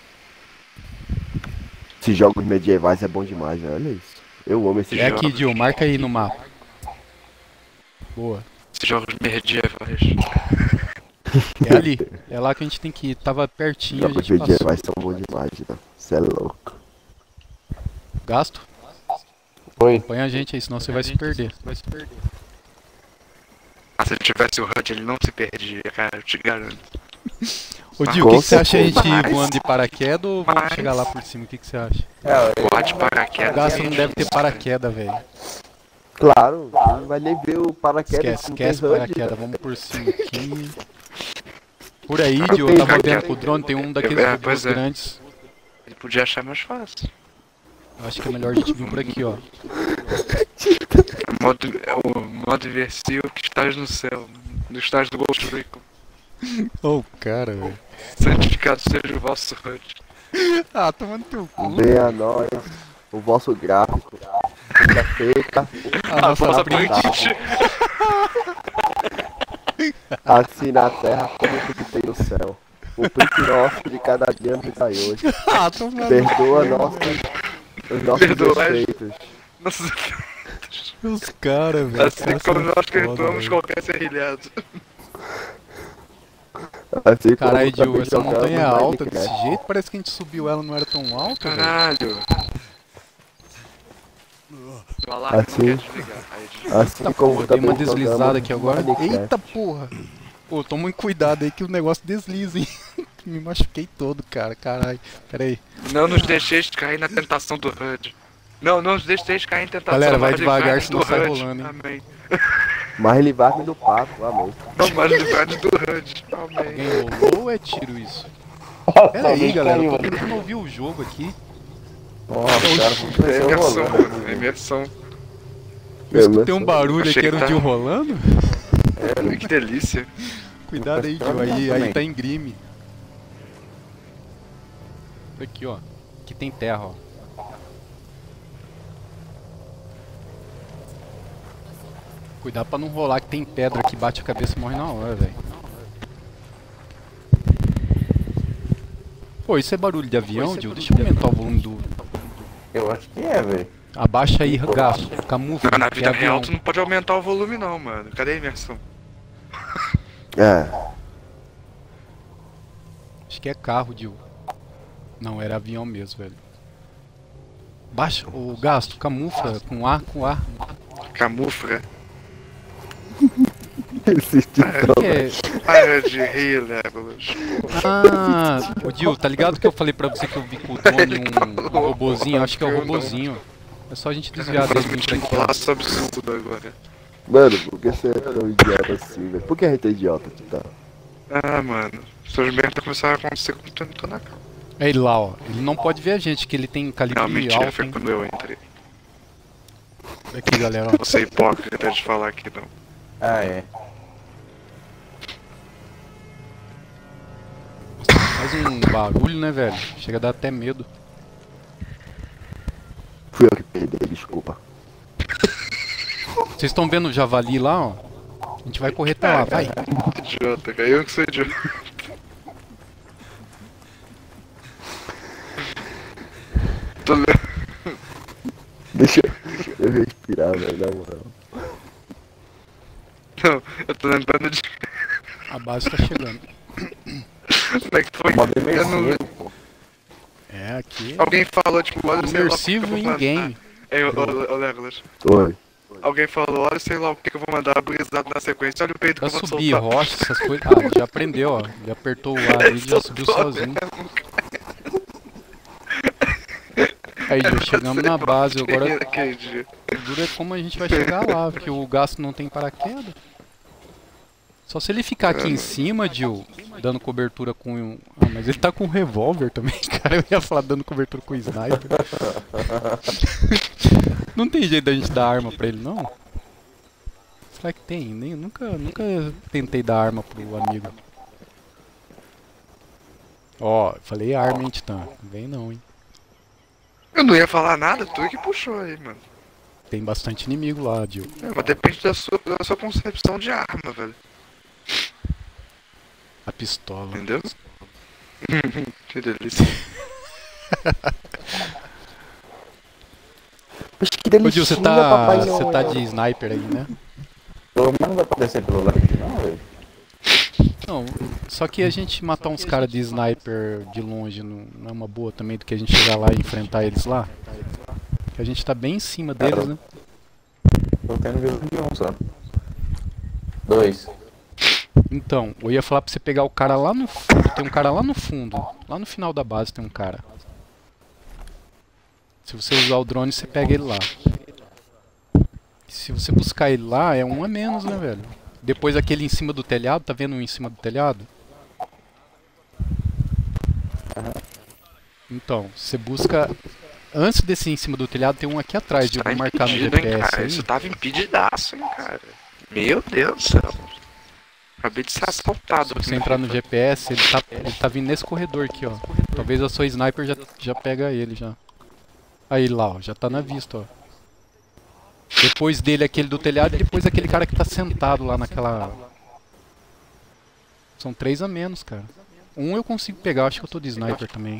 Esses jogos medievais é bom demais, velho. Olha isso. Eu amo esse É jogo. aqui, Gil, marca aí no mapa. Boa. esses jogos medievais. É ali. É lá que a gente tem que ir. Tava pertinho, a Jogos gente passou. medievais são bons demais, né? Você é louco. Gasto? Oi. Acompanha a gente aí, senão você vai se perder. Ah, se ele tivesse o HUD, ele não se perdia, cara, eu te garanto. Ô Gil, o que você acha a gente ir Mas- voando de paraquedas ou vamos mas- chegar lá por cima? O que você acha? Porra de O paraquedas. Gasto não deve ter paraquedas, velho. Claro, não vai nem ver o paraquedas. Esquece, não tem esquece HUD, paraquedas. né? Vamos por cima aqui. Por aí, Ah, Gil, tem eu tava paraquedas. vendo com o drone, tem um daqueles É, robôs pois é. grandes. Ele podia achar mais fácil. Eu acho que é melhor a gente vir por aqui, ó. É o modo imersivo que estás no céu, no estágio do Ghost Recon. Ô, cara, velho. Santificado seja o vosso HUD. Ah, tomando teu cu. Venha a nós, o vosso gráfico. Fica feita, A nossa vossa print. print. assim na terra como tudo tem no céu. O print nosso de cada dia que sai hoje. Ah, tomando Perdoa os nossos Perdoa. defeitos. Nossos... os caras, velho. Assim como nós perdoamos qualquer serrilhado. Assim como Caralho, também Gil, essa jogamos montanha é alta Minecraft. desse jeito? Parece que a gente subiu ela, não era tão alta, velho. Caralho. O alarme não Assim. quer desligar. Aí desliga. Assim Eita como porra, dei uma também deslizada jogamos aqui agora. Minecraft. Eita porra. Pô, toma muito cuidado aí que o negócio desliza, hein. Me machuquei todo, cara. Caralho. Pera aí. Não nos deixeis cair na tentação do HUD. Não nos deixeis cair em tentação. Galera, vai mas devagar, livrai-nos senão do sai HUD. rolando, hein. Amém. Mas livrar-me do papo, amém. Não, mas livrai-nos do HUD. Amém. Alguém rolou ou é tiro isso? Pera aí, galera. Eu tô tentando ouvir o jogo aqui. Nossa, cara, É começou imersão, rolando. mano. É imersão. Eu escutei um barulho Achei aqui, que era o tá- Gil rolando. Que delícia. Cuidado aí, Gil. Aí tá em grime. Aqui, ó. Aqui tem terra, ó. Cuidado pra não rolar que tem pedra que bate a cabeça e morre na hora, velho. Pô, isso é barulho de avião, Gil? Deixa eu aumentar o volume do... Eu acho que é, velho. Abaixa aí, gasto. Camufla. Na que é vida real avião. tu não pode aumentar o volume não, mano. Cadê a imersão? É, Acho que é carro, Gil. Não, era avião mesmo, velho. Baixa o gasto, camufla com ar, com ar. Camufra. esse O que é? Para de rir, Legolas. Ah, o Gil, tá ligado que eu falei pra você que eu vi com o drone um robozinho? Eu acho que é o robozinho. É só a gente desviar dele e vir pra aqui, ó. Laço absurdo agora. Mano, por que você é tão idiota assim, velho? Por que a gente é idiota, tá? Ah, mano. Essas merdas começaram a acontecer quando eu tô na calma. É ele lá, ó. Ele não pode ver a gente, que ele tem calibre Não, mentira, alto, foi hein? quando eu entrei. Aqui, galera, ó. Você é hipócrita de falar que não. Ah, é. Faz um barulho, né, velho? Chega a dar até medo. Fui eu que perdi, desculpa. Vocês estão vendo o javali lá, ó? A gente vai correr até lá, vai. Idiota, cara. Eu que sou idiota. Tô lendo. Deixa eu respirar, velho, na moral. Não, eu tô lembrando de. A base tá chegando. Como é que foi? Modo Eu não imersivo, lembro. pô. É, aqui. Alguém falou, tipo, modo Imersivo em game. Ei, ô Legolas. Oi. alguém falou, olha, sei lá o que eu vou mandar brisado na sequência, olha o peito que Pra eu vou subir, soltar. rocha, essas coisas. Ah, ele já aprendeu, ó. Ele apertou o A ali e já subiu sozinho. Aí, Gil, chegamos na base. Agora Aquele dia. o duro é como a gente vai chegar lá, porque o gasto não tem paraquedas. Só se ele ficar aqui em cima, Gil, dando cobertura com... Ah, mas ele tá com um revólver também, cara. Eu ia falar dando cobertura com sniper. Não tem jeito da gente dar arma pra ele, não? Será que tem? Nunca tentei dar arma pro amigo. Ó, falei arma, hein, Titã. Não vem não, hein. Eu não ia falar nada, tu que puxou aí, mano. Tem bastante inimigo lá, Gil. É, mas depende da sua concepção de arma, velho. A pistola. Entendeu? Que delícia. Mas que Ô, delícia, Gil, você Papai tá Noel. de sniper aí, né? Pelo menos vai descer pelo lado, não, velho. Não, só que a gente matar uns caras de sniper de longe não é uma boa também do que a gente chegar lá e enfrentar eles lá? Que a gente tá bem em cima deles, né? Tô tendo visão de um só. 2. Então, eu ia falar pra você pegar o cara lá no fundo. Tem um cara lá no fundo. Lá no final da base tem um cara. Se você usar o drone, você pega ele lá. Se você buscar ele lá, é um a menos, né, velho? Depois aquele em cima do telhado, tá vendo um em cima do telhado? Então, você busca... Antes desse em cima do telhado, tem um aqui atrás. Eu vou marcar no impedido, hein, GPS cara? aí. Isso tava impedidaço, hein, cara. Meu Deus do céu. Acabei de ser assaltado. Se você entrar no GPS, ele tá vindo nesse corredor aqui, ó. Talvez a sua sniper já pega ele já. Aí lá, ó, já tá na vista, ó. Depois dele aquele do telhado e depois aquele cara que tá sentado lá naquela... São 3 a menos, cara. Um eu consigo pegar, acho que eu tô de sniper também.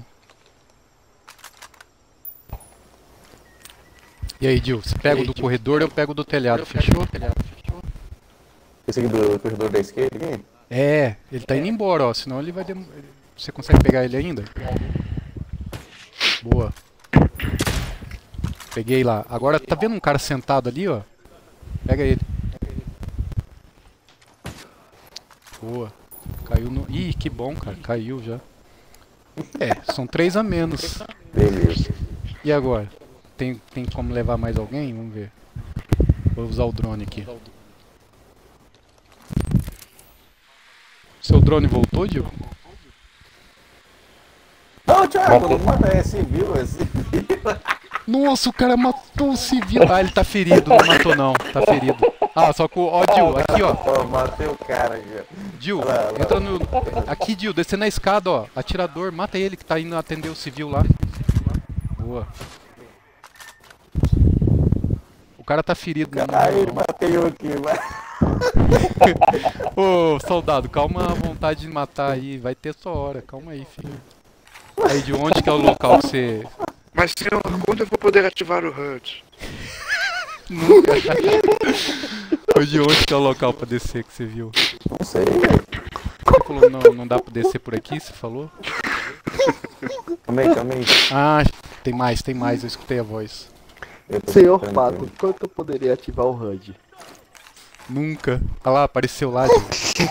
E aí, Gil, você pega o do corredor, eu pego o do telhado, fechou? Esse aqui do corredor da esquerda aqui? É, ele tá indo embora, ó, senão ele vai demorar. Você consegue pegar ele ainda? Boa. Peguei lá. Agora, tá vendo um cara sentado ali, ó? Pega ele. Boa. Caiu no... Ih, que bom, cara. Caiu já. É, são 3 a menos. Beleza. E agora? Tem como levar mais alguém? Vamos ver. Vou usar o drone aqui. Seu drone voltou, Gil? Não, Thiago, não mata, é civil, é civil. Nossa, o cara matou o civil. Ah, ele tá ferido, não matou não, tá ferido. Ah, só que o... Ó, Gil, aqui, ó. Ó, matei o cara já. Gil, Olha lá. entra no... Aqui, Gil, descendo na escada, ó. Atirador, mata ele que tá indo atender o civil lá. Boa. O cara tá ferido, não Aí, morreu, não. matei um aqui, mas... Ô, soldado, calma a vontade de matar aí. Vai ter sua hora, calma aí, filho. Aí, de onde que é o local que você... Mas, senhor, quando eu vou poder ativar o HUD? Nunca. Ô, de onde que é o local pra descer que você viu? Não sei. Você falou, não dá pra descer por aqui, você falou? Calma aí. Ah, tem mais, eu escutei a voz. Eu tô Senhor tentando Pato, aqui. quanto eu poderia ativar o HUD? Nunca. Olha lá, apareceu lá, Gil.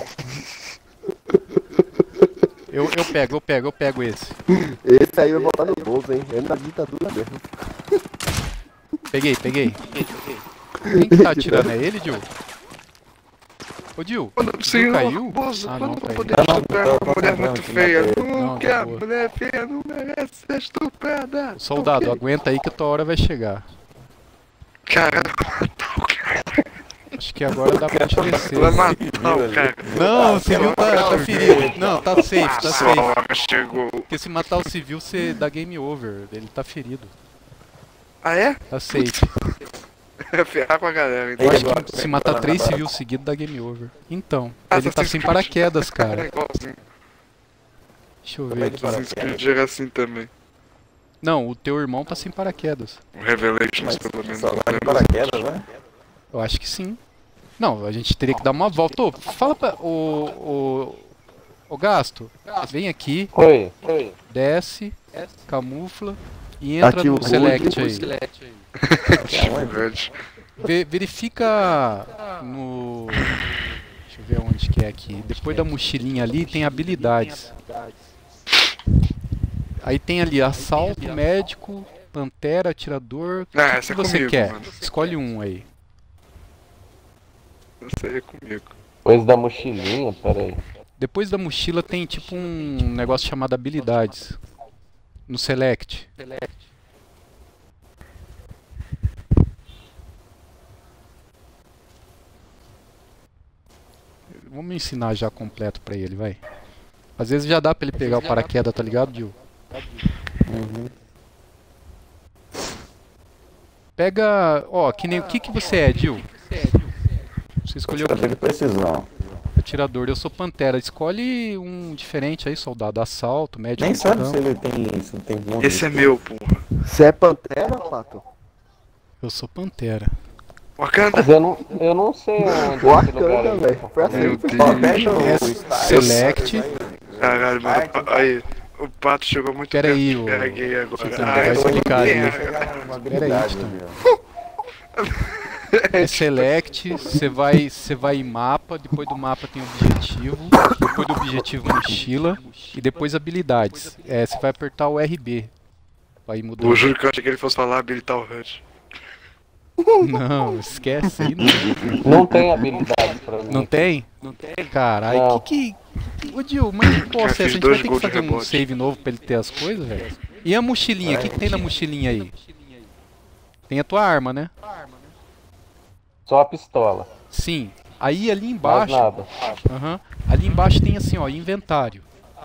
Eu pego esse. Esse aí vai voltar no bolso, hein? É na ditadura mesmo. Peguei. Quem que tá atirando? É ele, Gil? Ô, Gil, Senhor, caiu? moço, Ah, quando não, eu tá vou aí. poder Não, estuprar uma tô mulher lembrando muito que feia? matei. Não, Nunca tá a boa. mulher feia não merece ser estuprada. Soldado, aguenta aí que a tua hora vai chegar. Cara, matar o cara. Acho que agora dá pra te descer. Vai matar o cara. Não, o civil tá ferido. Não, tá safe, tá A safe. hora chegou. Porque se matar o civil, você dá game over. Ele tá ferido. Ah, é? Tá safe. É ferrar com a galera. Eu Então. acho que se matar 3 civis seguidos, dá game over. Então, ele tá sem paraquedas, É cara. igualzinho. Deixa eu ver aqui. Assassin's Creed era assim também. Não, o teu irmão tá sem paraquedas. O Revelations, Mas pelo menos. só não vai de lembro. paraquedas, né? Eu acho que sim. Não, a gente teria que dar uma volta. Ô, fala pra... Ô Gasto, vem aqui, Oi. desce, camufla e entra Ativa no o select HUD. aí. Tipo, Red. Verifica no... Deixa eu ver onde que é aqui. Depois da mochilinha ali tem habilidades. Aí tem ali assalto, médico, pantera, atirador. O essa que é você comigo, quer? mano. Escolhe um aí. Essa aí é comigo. Depois da mochilinha, peraí. Depois da mochila tem tipo um negócio chamado habilidades. No select. Vamos ensinar já completo pra ele, vai. Às vezes já dá pra ele pegar o paraquedas, tá ligado, Gil? Pega... Ó, que nem... O que você é, Gil? Você escolheu Atirador de precisão. atirador. Eu sou pantera. Escolhe um diferente aí, soldado. Assalto, médico. Nem sabe campo. se ele tem... Se tem bom Esse é meu, porra. Você é pantera, Pato? Eu sou pantera. Wakanda. Mas eu não sei onde O esse lugar Wakanda, aí. velho. Presta Meu atenção. Deus. Ó, pega o É style. select. Caralho, mano. Aí, o Pato chegou muito Pera aí, perto. ô. Peguei agora. Você Ai, vai explicar aí. merda. Uma Pera aí, habilidade, Titã. viu? É select, você vai em mapa, depois do mapa tem objetivo, depois do objetivo mochila e depois habilidades. Você vai apertar o RB. Vai mudar. Eu juro que eu achei que ele fosse falar habilitar o HUD. Não, esquece aí, não. Não tem habilidade pra mim. Não tem? Caralho, Não. Ô Dil, mas que porra é essa? A fiz gente dois vai ter que gols de fazer um rebote. save novo pra ele ter as coisas, velho? E a mochilinha? O que tem na mochilinha aí? Tem a tua arma, né? Só a pistola. Sim. Aí ali Mais embaixo. nada. Aham. Ali embaixo tem assim, ó, inventário.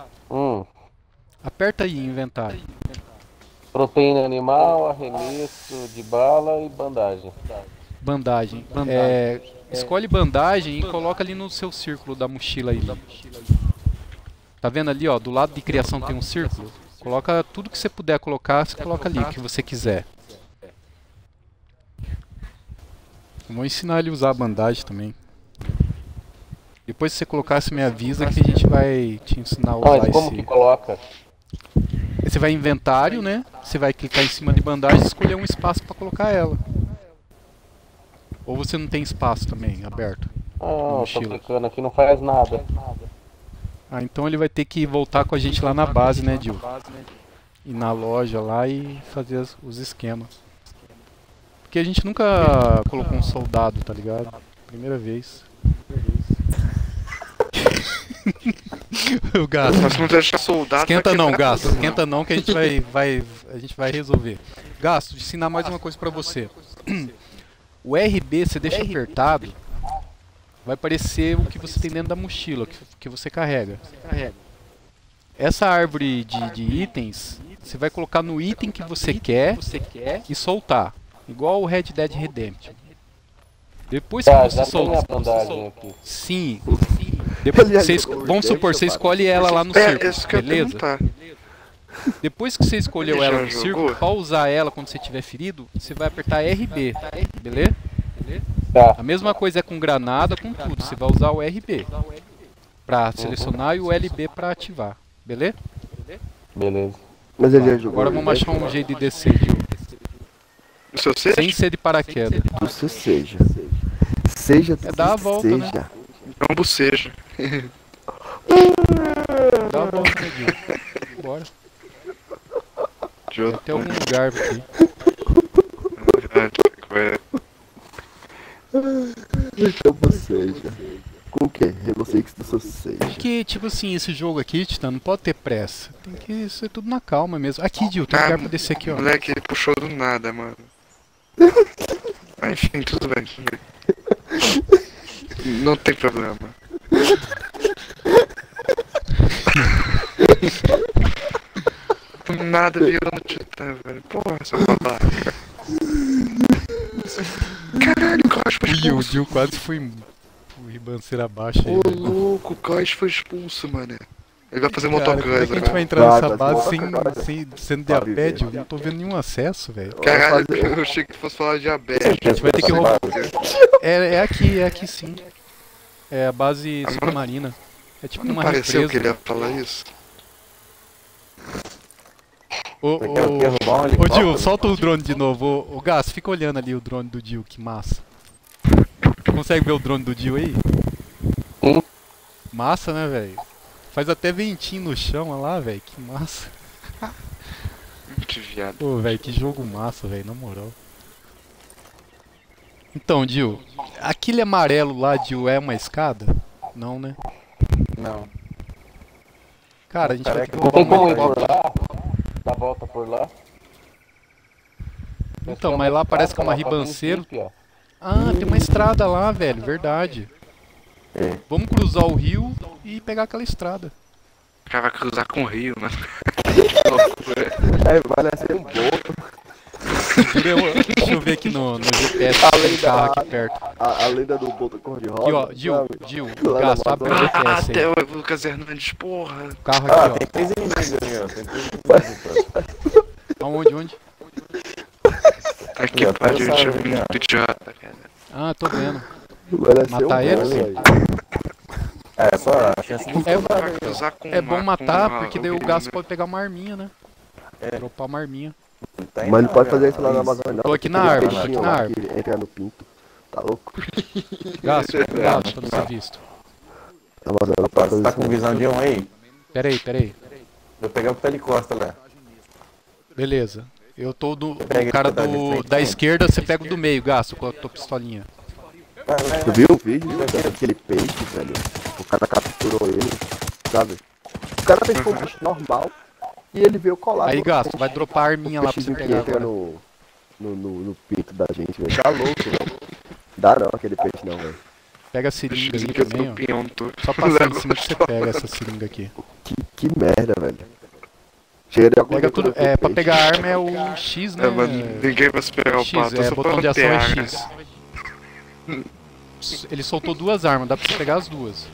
Aperta aí, inventário. Proteína animal, arremesso de bala e bandagem. Bandagem. Escolhe bandagem e coloca ali no seu círculo da mochila aí. Tá vendo ali, ó? Do lado de criação tem um círculo. Coloca tudo que você puder colocar, você coloca ali, o que você quiser. Eu vou ensinar ele a usar a bandagem também. Depois que você colocar, você me avisa que a gente vai te ensinar a usar Mas como que coloca? Você vai em inventário, né? Você vai clicar em cima de bandagem e escolher um espaço pra colocar ela. Ou você não tem espaço também, aberto? Ah, tô mochila. clicando aqui, não faz nada. Ah, então ele vai ter que voltar com a gente lá na base, né, Dil? Ir na loja lá e fazer os esquemas. Porque a gente nunca colocou um soldado, tá ligado? Primeira vez. O gato. Mas se não deixar soldado. Esquenta vai não, quebrar Gasto. tudo, Esquenta não que a gente vai resolver. Gasto, ensinar mais uma coisa pra você. O RB você deixa apertado, vai aparecer o que você tem dentro da mochila, que você carrega. Essa árvore de itens, você vai colocar no item que você quer e soltar. Igual o Red Dead Redemption. Depois que Tá, você já tem a soltar... bandagem aqui. Sim. Depois, Ele você jogou vamos supor, você Redemption, escolhe ela lá no É, círculo, isso que eu ia beleza? perguntar. Depois que você escolheu Ele ela já no jogou? círculo, para usar ela quando você estiver ferido, você vai apertar RB, beleza? Tá, A mesma coisa é com granada, com tudo, você vai usar o RB para selecionar e o LB para ativar, beleza? beleza. Mas ele já jogou. Agora vamos achar um jeito de descer, Gil. O seu C? Sem ser de paraquedas. Você seja. Seja. dar a volta, né? seja. Não boceja. Dá a volta, né, Gil? Bora. Jogo. Tem algum lugar aqui. Então você seja. Com o quê? Eu sei que você seja. Porque, tipo assim, esse jogo aqui, Titã, não pode ter pressa. Tem que ser tudo na calma mesmo. Aqui, Gil, tem lugar pra descer aqui, ó. Moleque, ele puxou do nada, mano. Mas enfim, tudo bem. Não tem problema. Do nada virou no Titã, velho. Porra, essa babaca. Caralho, o Caos foi O expulso. Gil quase foi o ribanceiro abaixo aí. Ô, velho. louco, o Caos foi expulso, mano. Ele vai fazer Cara, como é motocross que a gente vai agora. entrar nessa Vai, base vai, sem sendo de a pé, Gil? Não tô vendo nenhum acesso, velho. Caralho, eu achei que fosse falar de diabetes. A gente vai ter que roubar. É aqui sim. É a base submarina. É tipo Não uma pareceu que ele represa. ia falar isso? Ô, Você quer o quê? Roubar um ô, helicóptero? Dil, solta o drone de novo. Ô, Gas, fica olhando ali o drone do Dil, que massa. Consegue ver o drone do Dil aí? Massa, né, velho? Faz até ventinho no chão, olha lá, velho. Que massa. Que viado. Pô, velho, que jogo massa, velho, na moral. Então, Dil, aquele amarelo lá, Dil, é uma escada? Não, né? Não. Cara, a gente vai ter que Não roubar tem um como ir por helicóptero. lá? Dar volta por lá? Então, mas lá parece que é uma ribanceira. Ó. Ah, tem uma estrada lá, velho, verdade. É. Vamos cruzar o rio e pegar aquela estrada. O cara vai cruzar com o rio, né? Que loucura. Vai nascer um boto. Deixa eu ver aqui no GPS se tem carro aqui perto. A lenda do boto cor-de-rosa. Aqui, ó, Dil, sabe? Dil, Lá na Gasto, abre o Amazônia. GPS Até aí. o Lucas Hernandes, porra. O carro Ah, aqui, tem 3 inimigos ali, ó. Tem 3 inimigos. ó. Aonde? Aqui, Ó, pá, gente, é essa- muito idiota, cara. Ah, tô vendo. Vai nascer Matar um ele? boto, velho. É, só a chance de É, sobrar, Vai né? cruzar com é bom uma- matar, com uma- porque daí o Gasto pode pegar uma arminha, né? É. Dropar uma arminha. Tá indo Mas não pode lá, fazer isso lá na isso. Amazônia, não. Tô aqui na Tem árvore, peixinho tô aqui na lá árvore. que entra no pinto. Tá louco? Gasto, cuidado pra não ser visto. Na Amazônia não Opa, pode você fazer tá isso, com não. visão de um aí? Peraí. Vou pegar o Pelicosta lá. Beleza. Eu tô do Pega o cara esse pedaço de frente, da né? esquerda, você pega o do meio, Gasto, com a tua pistolinha. Tu viu o vídeo daquele peixe, velho? O cara capturou ele, sabe? O cara pescou um bicho normal e ele veio colar. Aí, no Gasto, peixe. vai dropar a arminha lá pra você Peixinho que pegar entra agora. no pinto da gente, velho. Tá louco, velho. Dá não aquele peixe não, velho. Pega a seringa aí Fica também, no ó. pinhão, tô. Só passar em Leva cima que você só. pega essa seringa aqui. Que merda, velho. Cheira de algum Pega jeito tudo. daquele É, pra peixe. pegar a arma é o X, né? É, mas ninguém vai se pegar o X, pato, é, só botão pra de ação é ter, né? X. Ele soltou 2 armas, dá pra você pegar as 2.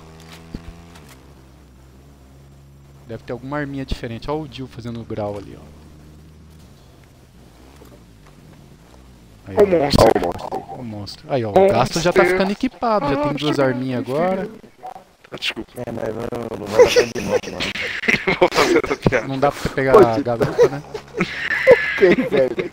Deve ter alguma arminha diferente. Olha o Jill fazendo grau ali, ó. Aí, Ó o monstro. Ó o monstro. ó, o monstro. Aí, ó, o Gasto já tá ficando equipado, já tem 2 arminhas agora. Ah, desculpa, É, mas não vai dar tempo de moto, não. não vou fazer essa piada. Não dá pra você pegar Pô, a Jill. garupa, né? Que velho.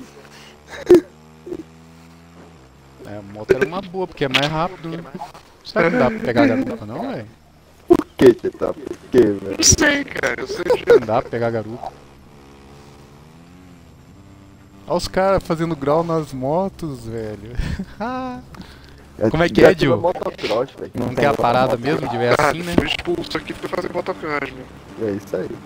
É, a moto era uma boa, porque é mais rápido, né? Será que não dá pra pegar a garupa, não, velho? Que tá? Por que, velho? Não sei, cara, eu sei de... Não dá pra pegar a garupa. Olha os caras fazendo grau nas motos, velho. Como é que Já é, tive Jill? uma motocross, velho. Não quer a parada mesmo de ver Ah, assim, né? fui expulso aqui pra fazer motocross, meu. É isso aí.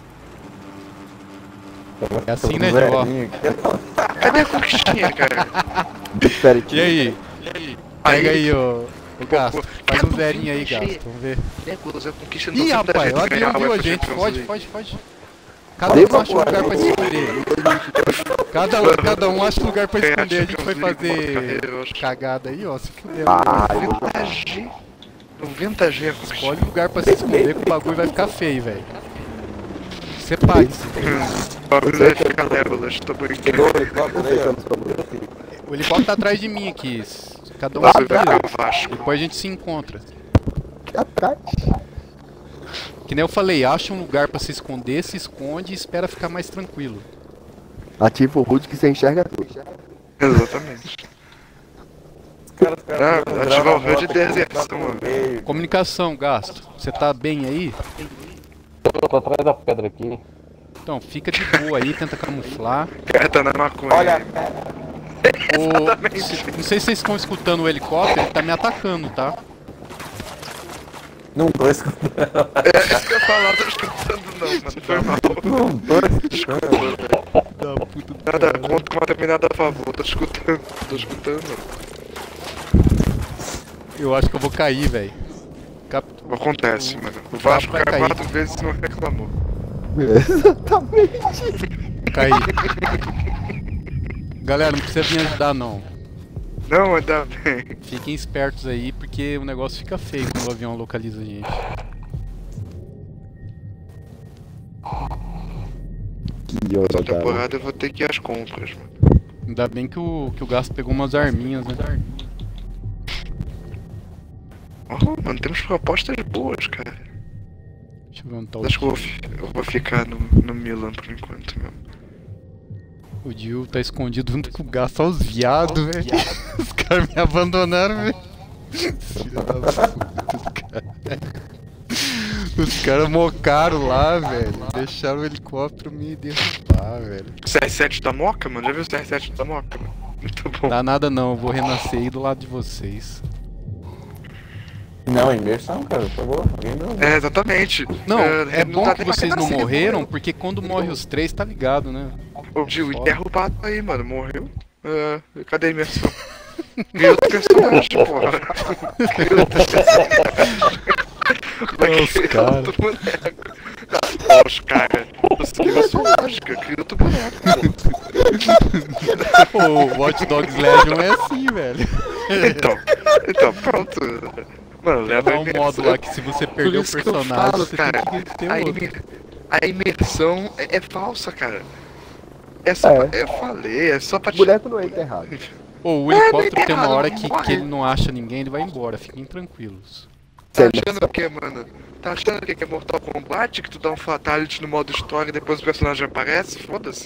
É assim, né, Zé, Jill? Ó. Cadê a conquistinha, cara? Diferente. E aí? Pega aí, ô Gasto. Faz um zerinho aí, Cheio. Gasto. Vamos ver. Deus, a conquista não Ih, tem muita rapaz, gente o avião ganhar, viu vai a gente. fugir Pode, pra pode, pode. Cada um Leva acha um pro lugar pra se esconder. Cada um acha um lugar pra Ganhar esconder. A gente foi Champions League, fazer carreira, eu acho. cagada aí, ó. Se fudeu. Ah, 90G. 90G a conquista. Escolhe um lugar pra se esconder que o bagulho vai ficar feio, velho. Separe-se. O bagulho vai ficar Legolas, tô brincando. Pegou o helicóptero aí, ó. O helicóptero tá atrás de mim aqui. Cada um Você se vai vira. ficar Vasco. Depois a gente se encontra. atrás. Que nem eu falei, acha um lugar pra se esconder, se esconde e espera ficar mais tranquilo. Ativa o HUD que você enxerga tudo. Exatamente. Ah, ativar o HUD de deserção, mano. Comunicação, Gasto. Você tá bem aí? Eu tô atrás da pedra aqui. Então, fica de boa aí, tenta camuflar. O cara tá na maconha. Olha, Não sei se vocês estão escutando o helicóptero, ele tá me atacando, tá? não tô escutando. É isso que eu ia falar, tô escutando não, mano. Foi mal. Não tô Desculpa, escutando. velho. Da puta do Nada caralho. contra, mas também nada a favor. Tô escutando. Tô escutando. Eu acho que eu vou cair, velho. Acontece, mano. O Vasco vai caiu cair. 4 vezes e não reclamou. Exatamente. Caí. Galera, não precisa vir ajudar não. Não, ainda bem. Fiquem espertos aí, porque o negócio fica feio quando o avião localiza a gente. Que onda, Essa cara. temporada eu vou ter que ir às compras, mano. Ainda bem que o Gasto pegou umas arminhas, né? Oh, mano, temos propostas boas, cara. Deixa eu ver onde tá o Acho que eu vou ficar no Milan por enquanto mesmo. O Dio tá escondido junto com o gato, só os viados, velho. Os caras me abandonaram, velho. Filha da puta, cara. Os caras mocaram lá, velho. Deixaram o helicóptero me derrubar, velho. CR7 da Moca, mano? Já viu o CR7 da Moca, mano? Muito bom. Dá nada não, eu vou renascer aí do lado de vocês. Não, imersão, cara, por favor. Alguém não. É, exatamente. Não, é bom tá que nem pra vocês não renascer, morreram, mano. porque quando morre os três, tá ligado, né? Ô, Gil, derrubado aí, mano. Morreu. Cadê a imersão? Criou outro personagem, porra. Criou outro personagem. Os caras. Outro boneco. Ó, os caras. Conseguiu a sua lógica. Criou outro boneco. O Watch Dogs Legion é assim, velho. Então, pronto. Mano, leva Dá a um imersão. modo lá que se você Por perder o isso que eu personagem, falo, você cara, tem que ter outro. a imersão é falsa, cara. É só É. pra, eu falei, é só pra O boneco não entra errado. Ou o helicóptero não tem uma errado, hora não que morre. ele não acha ninguém, ele vai embora, fiquem tranquilos. Tá achando o que, mano? Tá achando o que é Mortal Kombat? Que tu dá um fatality no modo história e depois o personagem aparece? Foda-se.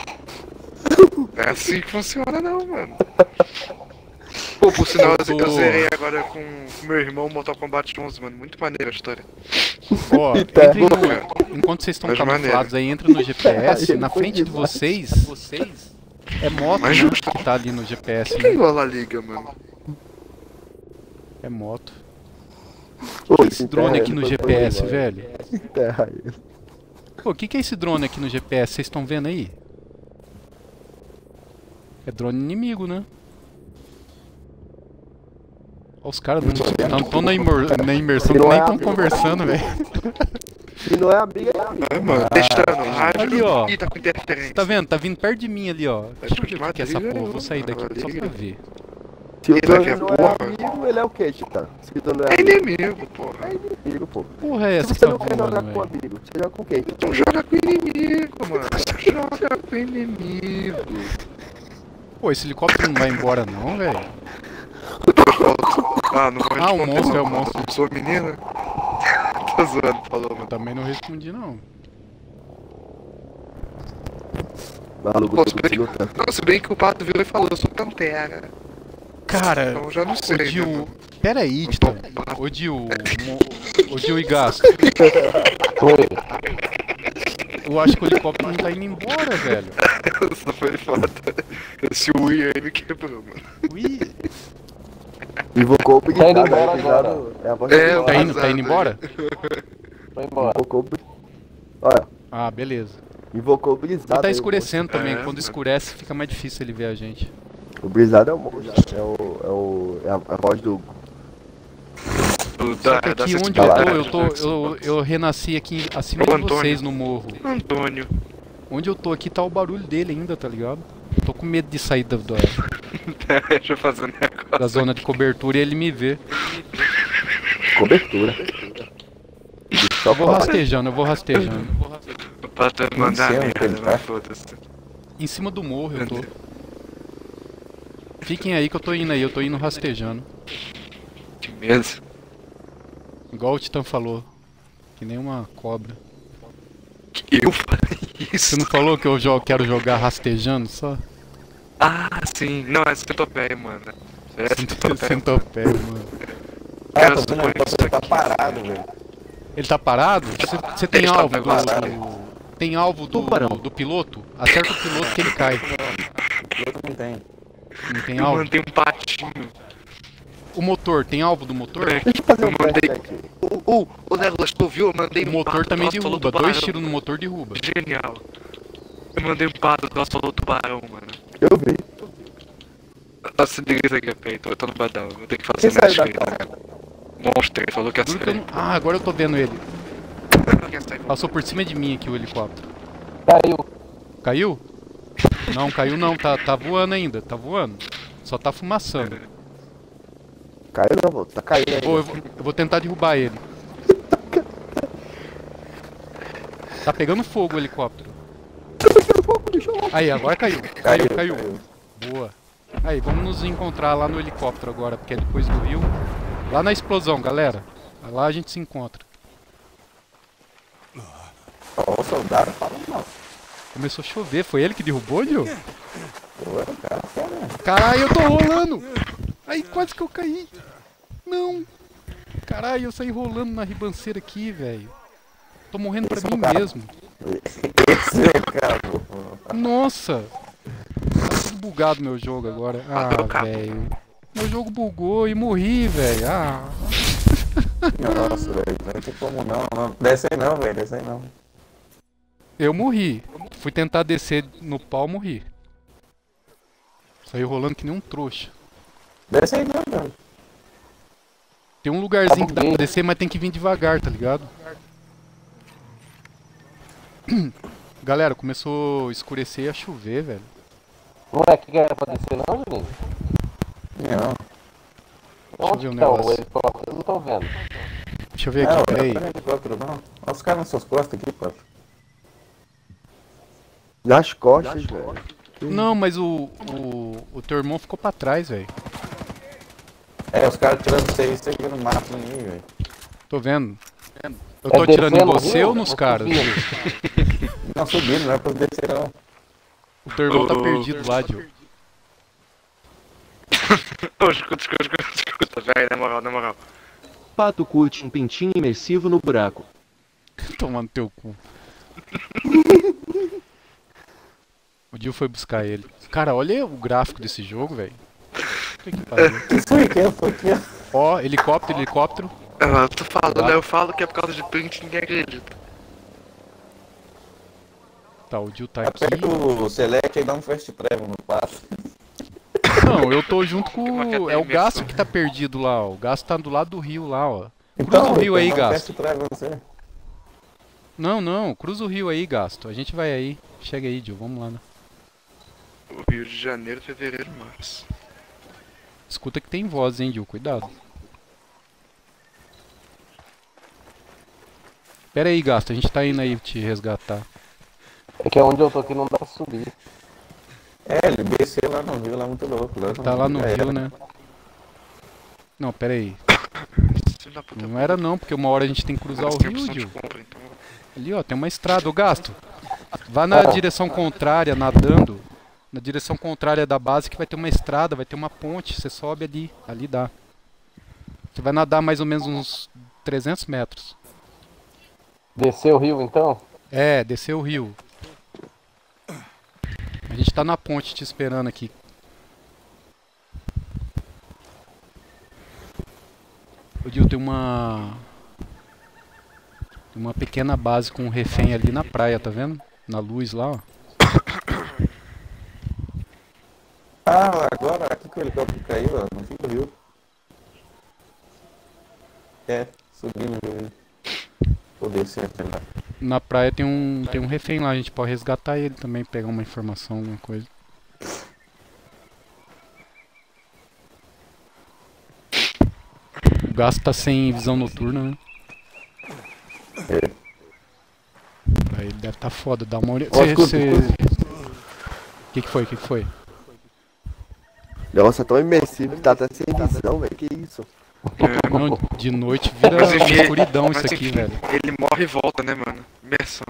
É assim que funciona não, mano. Pô, por sinal, eu zerei agora com meu irmão Mortal Kombat 11, mano. Muito maneira a história. Ó, Tá. entrem no, enquanto vocês estão Mas camuflados aí, entra no GPS, Ele na foi frente de demais. vocês é moto, Mas né? justo. Que tá ali no GPS, Quem né? igual a liga, mano? É moto. Pô, Esse drone aqui no GPS, velho. Enterra ele. Pô, o que é esse drone aqui no GPS? Vocês estão vendo aí? É drone inimigo, né? Ó, os caras não estão na imersão, Não nem é estão amigo. conversando, velho. Se não é amigo, é amigo. É, mano, testando rádio. Ali, ó. Ih, tá com interferência. Tá vendo? Tá vindo perto de mim ali, ó. Deixa eu ver o que é essa Liga, porra. Vou sair daqui só pra ver. Se o Ele vai drone ver não porra. é amigo, ele é o quê, Titã? Se o drone não É é amigo, inimigo, porra. é inimigo, pô. Porra é Se essa que você tá não quer jogar voando, com um velho? amigo, você joga com quem? Então joga com inimigo, mano. Joga com inimigo. Pô, esse helicóptero não vai embora não, velho. Ah, não vou Ah, o responder, monstro, não, é o mano. monstro. Sou menina? Tô zoando, falou, Eu mano. também não respondi não. Maluco, Pô, tô se bem, lutando. não, se bem que o Pato virou e falou, eu sou Pantera. Cara, Então já não sei, ô né, Dio... mano? Pera aí, Titã. Ô Dio... Ô Dio e Gasto. Oi. Eu acho que o helicóptero não tá indo embora, velho. Só foi foda. Esse Wii aí me quebrou, mano. Ui. Invocou o Big Tá indo Dada, embora Big Dada agora. é a voz É, do eu- Big Tá Dada. indo, tá indo embora? Foi embora. Invocou o Big... Olha, Ah, beleza. invocou o Brisado. Ele tá aí, escurecendo também. É, Quando mano. escurece, fica mais difícil ele ver a gente. O Brisado é o monstro. É a voz do... Só que aqui onde eu tô, eu renasci aqui acima Ô, de Antônio. vocês no morro. Antônio. Onde eu tô aqui tá o barulho dele ainda, tá ligado? Eu tô com medo de sair Deixa eu fazer um negócio. da zona de cobertura e ele me ver. Cobertura. Só Eu vou rastejando, eu vou rastejando. O Pato vai me mandar Não sei onde merda, ele tá. mas foda-se. Em cima do morro eu tô. Fiquem aí que eu tô indo aí, eu tô indo rastejando. Que medo. Igual o Titã falou. Que nem uma cobra. Eu falei Você isso. não falou que eu quero jogar rastejando só? Ah, sim. Não, é centopeia, mano. É centopeia. Centopeia, mano. Cara, Ah, tô suponho vendo, isso ele tá aqui. parado, velho. Ele tá parado? Você tem Ele tá alvo parado. tem alvo do piloto? Acerta o piloto que ele cai. O outro não tem. Não tem Eu alvo? mandei um patinho. O motor, tem alvo do motor? Deixa eu fazer Eu um mandei. teste aqui. O Legolas, tu viu? Eu mandei O um motor pato também do Assolou derruba. Tubarão. 2 tiros no motor derruba. Genial. Eu mandei um pato do Assolou Tubarão, mano. Eu vi. Nossa, liga isso aqui, peito. Eu tô no badal. Vou ter que Quem fazer saiu mais da feio. calma? Monstro, ele falou que ia Duro que eu sair. não- Ah, agora eu tô vendo ele. Quer sair? Passou por cima de mim aqui o helicóptero. Caiu. Caiu? Não, caiu não. Tá voando ainda. Tá voando. Só tá fumaçando. Caiu não, vô. Tá caindo aí. Eu vou tentar derrubar ele. Tá pegando fogo o helicóptero. Aí, agora caiu. Caiu. Boa. Aí, vamos nos encontrar lá no helicóptero agora, porque é depois do rio. Lá na explosão, galera. Lá a gente se encontra. Ó, o soldado fala mal. Começou a chover. Foi ele que derrubou, Dio? Foi, cara, sério. Caralho, eu tô rolando! Aí, quase que eu caí. Não. Caralho, eu saí rolando na ribanceira aqui, velho. Tô morrendo pra mim mesmo. Esse é o cara, pô. Nossa. Tá tudo bugado meu jogo agora. Ah, velho. Meu jogo bugou e morri, velho. Ah. Nossa, velho, não tem como não. Desce aí não, velho, desce aí não. Eu morri. Fui tentar descer no pau, morri. Saí rolando que nem um trouxa. Desce aí não, velho. Tem um lugarzinho que dá pra descer, mas tem que vir devagar, tá ligado? Galera, começou a escurecer e a chover, velho. Não é aqui que era pra descer não, Juninho? Não. Onde ver um que tá o negócio. helicóptero? Eu não tô vendo. Deixa eu ver aqui, peraí. Não é helicóptero não. Olha os caras nas suas costas aqui, pô. Nas costas, velho. Não, mas o teu irmão ficou pra trás, velho. É, os caras tirando você no mapa aí, velho. Tô vendo. Eu tô atirando em você ou nos caras? Não, subindo, não é pra descer não. O teu irmão tá perdido lá, Dio. Ô, escuta, velho, na moral. Pato curte um pintinho imersivo no buraco. Tomando teu cu. O Dio foi buscar ele. Cara, olha o gráfico desse jogo, velho. Puta que pariu. Quem foi aqui? Ó, helicóptero. Eu tô falando, eu falo que é por causa de print e ninguém acredita. Tá, o Dio tá aqui. Aperta o select e dá um fast travel no passo. Não, eu tô junto com. É o Gasto que tá perdido lá, ó. O Gasto tá do lado do rio lá, ó. Cruza o rio aí, dá um Gasto. fast travel em você. Não, cruza o rio aí, Gasto. A gente vai aí. Chega aí, Dio, vamos lá, né? O Rio de Janeiro, fevereiro, março. Escuta que tem voz, hein, Dio, cuidado. Pera aí, Gasto, a gente tá indo aí te resgatar. É que onde eu tô aqui não dá pra subir. É, ele desceu lá no rio, lá muito louco. Tá lá no rio, né? Não, pera aí. Filho da puta, Não era não, porque uma hora a gente tem que cruzar o tem rio, opção de Dio. compra, então. Ali, ó, tem uma estrada. Ô, Gasto, vá na direção contrária, nadando. Na direção contrária da base que vai ter uma estrada, vai ter uma ponte. Você sobe ali. Ali dá. Você vai nadar mais ou menos uns 300 metros. Descer o rio então? É, descer o rio. A gente tá na ponte te esperando aqui. Ô, Dio, tem uma pequena base com um refém ali na praia, tá vendo? Na luz lá, ó. Ah, agora aqui que o helicóptero caiu, ó, no fim do rio. É, subindo o rio. Vou descer até lá. Na praia tem um refém lá, a gente pode resgatar ele também, pegar uma informação, alguma coisa. O Gasto tá sem visão noturna, né? É. Aí ele deve tá foda, dá uma olhada. Ó, escuta, O que foi? Nossa, é tão imersivo que tá até sem visão, velho. Que isso? Não, de noite vira Mas enfim, escuridão mas isso aqui, enfim, velho. Ele morre e volta, né, mano? Imersão.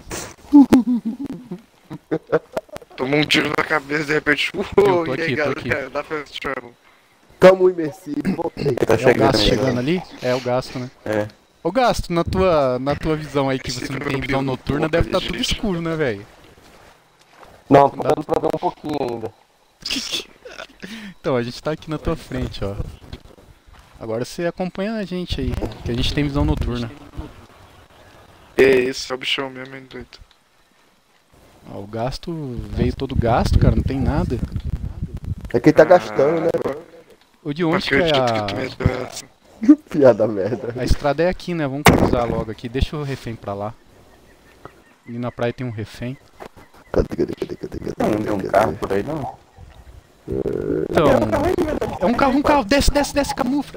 Tomou um tiro na cabeça, de repente, tô e aí, aqui, tô aqui. galera, dá fast travel. Tamo imersivo, voltei. Tá É o chegando Gasto aí, chegando né? ali? É o Gasto, né? É. Ô Gasto, na tua visão aí que você não tem visão noturna, deve estar tudo escuro, né, velho? Não, tô dando pra ver um pouquinho ainda. Então, a gente tá aqui na tua frente, ó. Agora você acompanha a gente aí, que a gente tem visão noturna. É isso, é o bichão mesmo, hein, doido. Ó, o Gasto veio todo gasto, cara, não tem nada. É quem tá gastando, né? O de Não onde que é acredito que tu me deu essa. Piada merda. A estrada é aqui, né? Vamos cruzar logo aqui. Deixa o refém pra lá. Ali na praia tem um refém. Cadê? Não tem um carro por aí, não? Então, é um carro. Desce, camufla.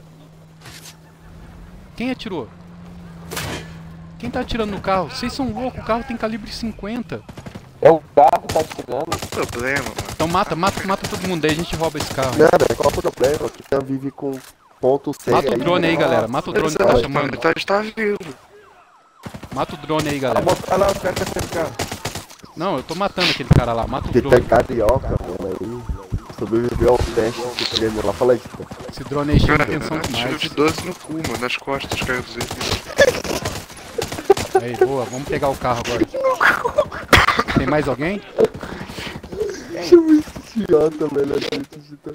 Quem atirou? Quem tá atirando no carro? Vocês são loucos, o carro tem calibre 50. É o carro que tá atirando. Problema, mano. Então mata todo mundo, daí a gente rouba esse carro. Nada, qual o problema? Que tá vive com ponto C. Mata o drone aí, galera. Mata o drone que tá Exato, chamando. mano, ele tá vivo. Mata o drone aí, galera. Olha lá, os caras tá saindo do carro. Não, eu tô matando aquele cara lá, mata o Que tá drone. carioca, mano, aí. Sobreviveu ao teste que prêmio lá. Fala aí, Titã. Esse drone aí chama Cara, atenção tiro demais. de 12 no cu, mano, nas costas, quero dizer. Aí, boa, vamos pegar o carro agora. Tem mais alguém? Chama esse idiota, velho. Titã.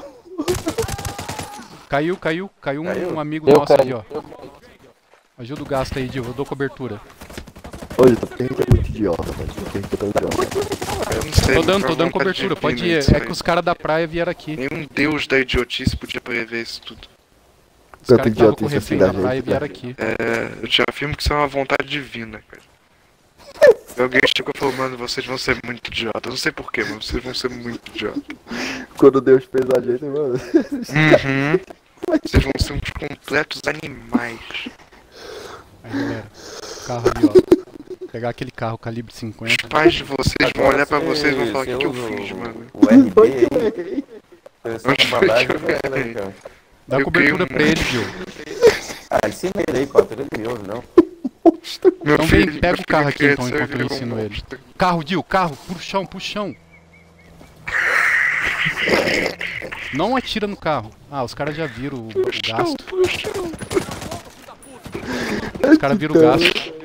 Caiu um amigo Eu nosso caí. ali, ó. Ajuda o gasto aí, Dio, eu dou cobertura. Olha, porque a gente é muito idiota, velho. Porque a gente é tão idiota. Eu não sei. Tô dando foi uma vontade cobertura, pode divina ir. isso É aí. que os caras da praia vieram aqui. Nenhum deus da idiotice podia prever isso tudo. Os Tanto caras que estavam com o idiotice assim refém da da praia gente, vieram né? aqui. Eu te afirmo que isso é uma vontade divina, cara. Alguém chegou e falou, mano, vocês vão ser muito idiotas. Eu não sei porquê, mano, vocês vão ser muito idiotas. Quando Deus fez a gente, mano. Vocês vão ser uns completos animais. Aí, galera, carro ali, ó. Pegar aquele carro calibre Os 50. pais de vocês vão Agora olhar pra vocês e vão você- falar, o que, você que eu usa fiz, mano? O RB Foi aí. que eu errei. Você tá balada, né, cara? Dá Eu cobertura criei pra ele, Dio. Ah, esse aí, pô, ele me ouve, não. Meu Então filho, vem, pega meu o filho carro aqui queria então, ser enquanto eu virou um ensino ele. monstro. Carro, Dio, carro, pro chão. Não atira no carro. Ah, os caras já viram o gasto. Os caras viram o gasto.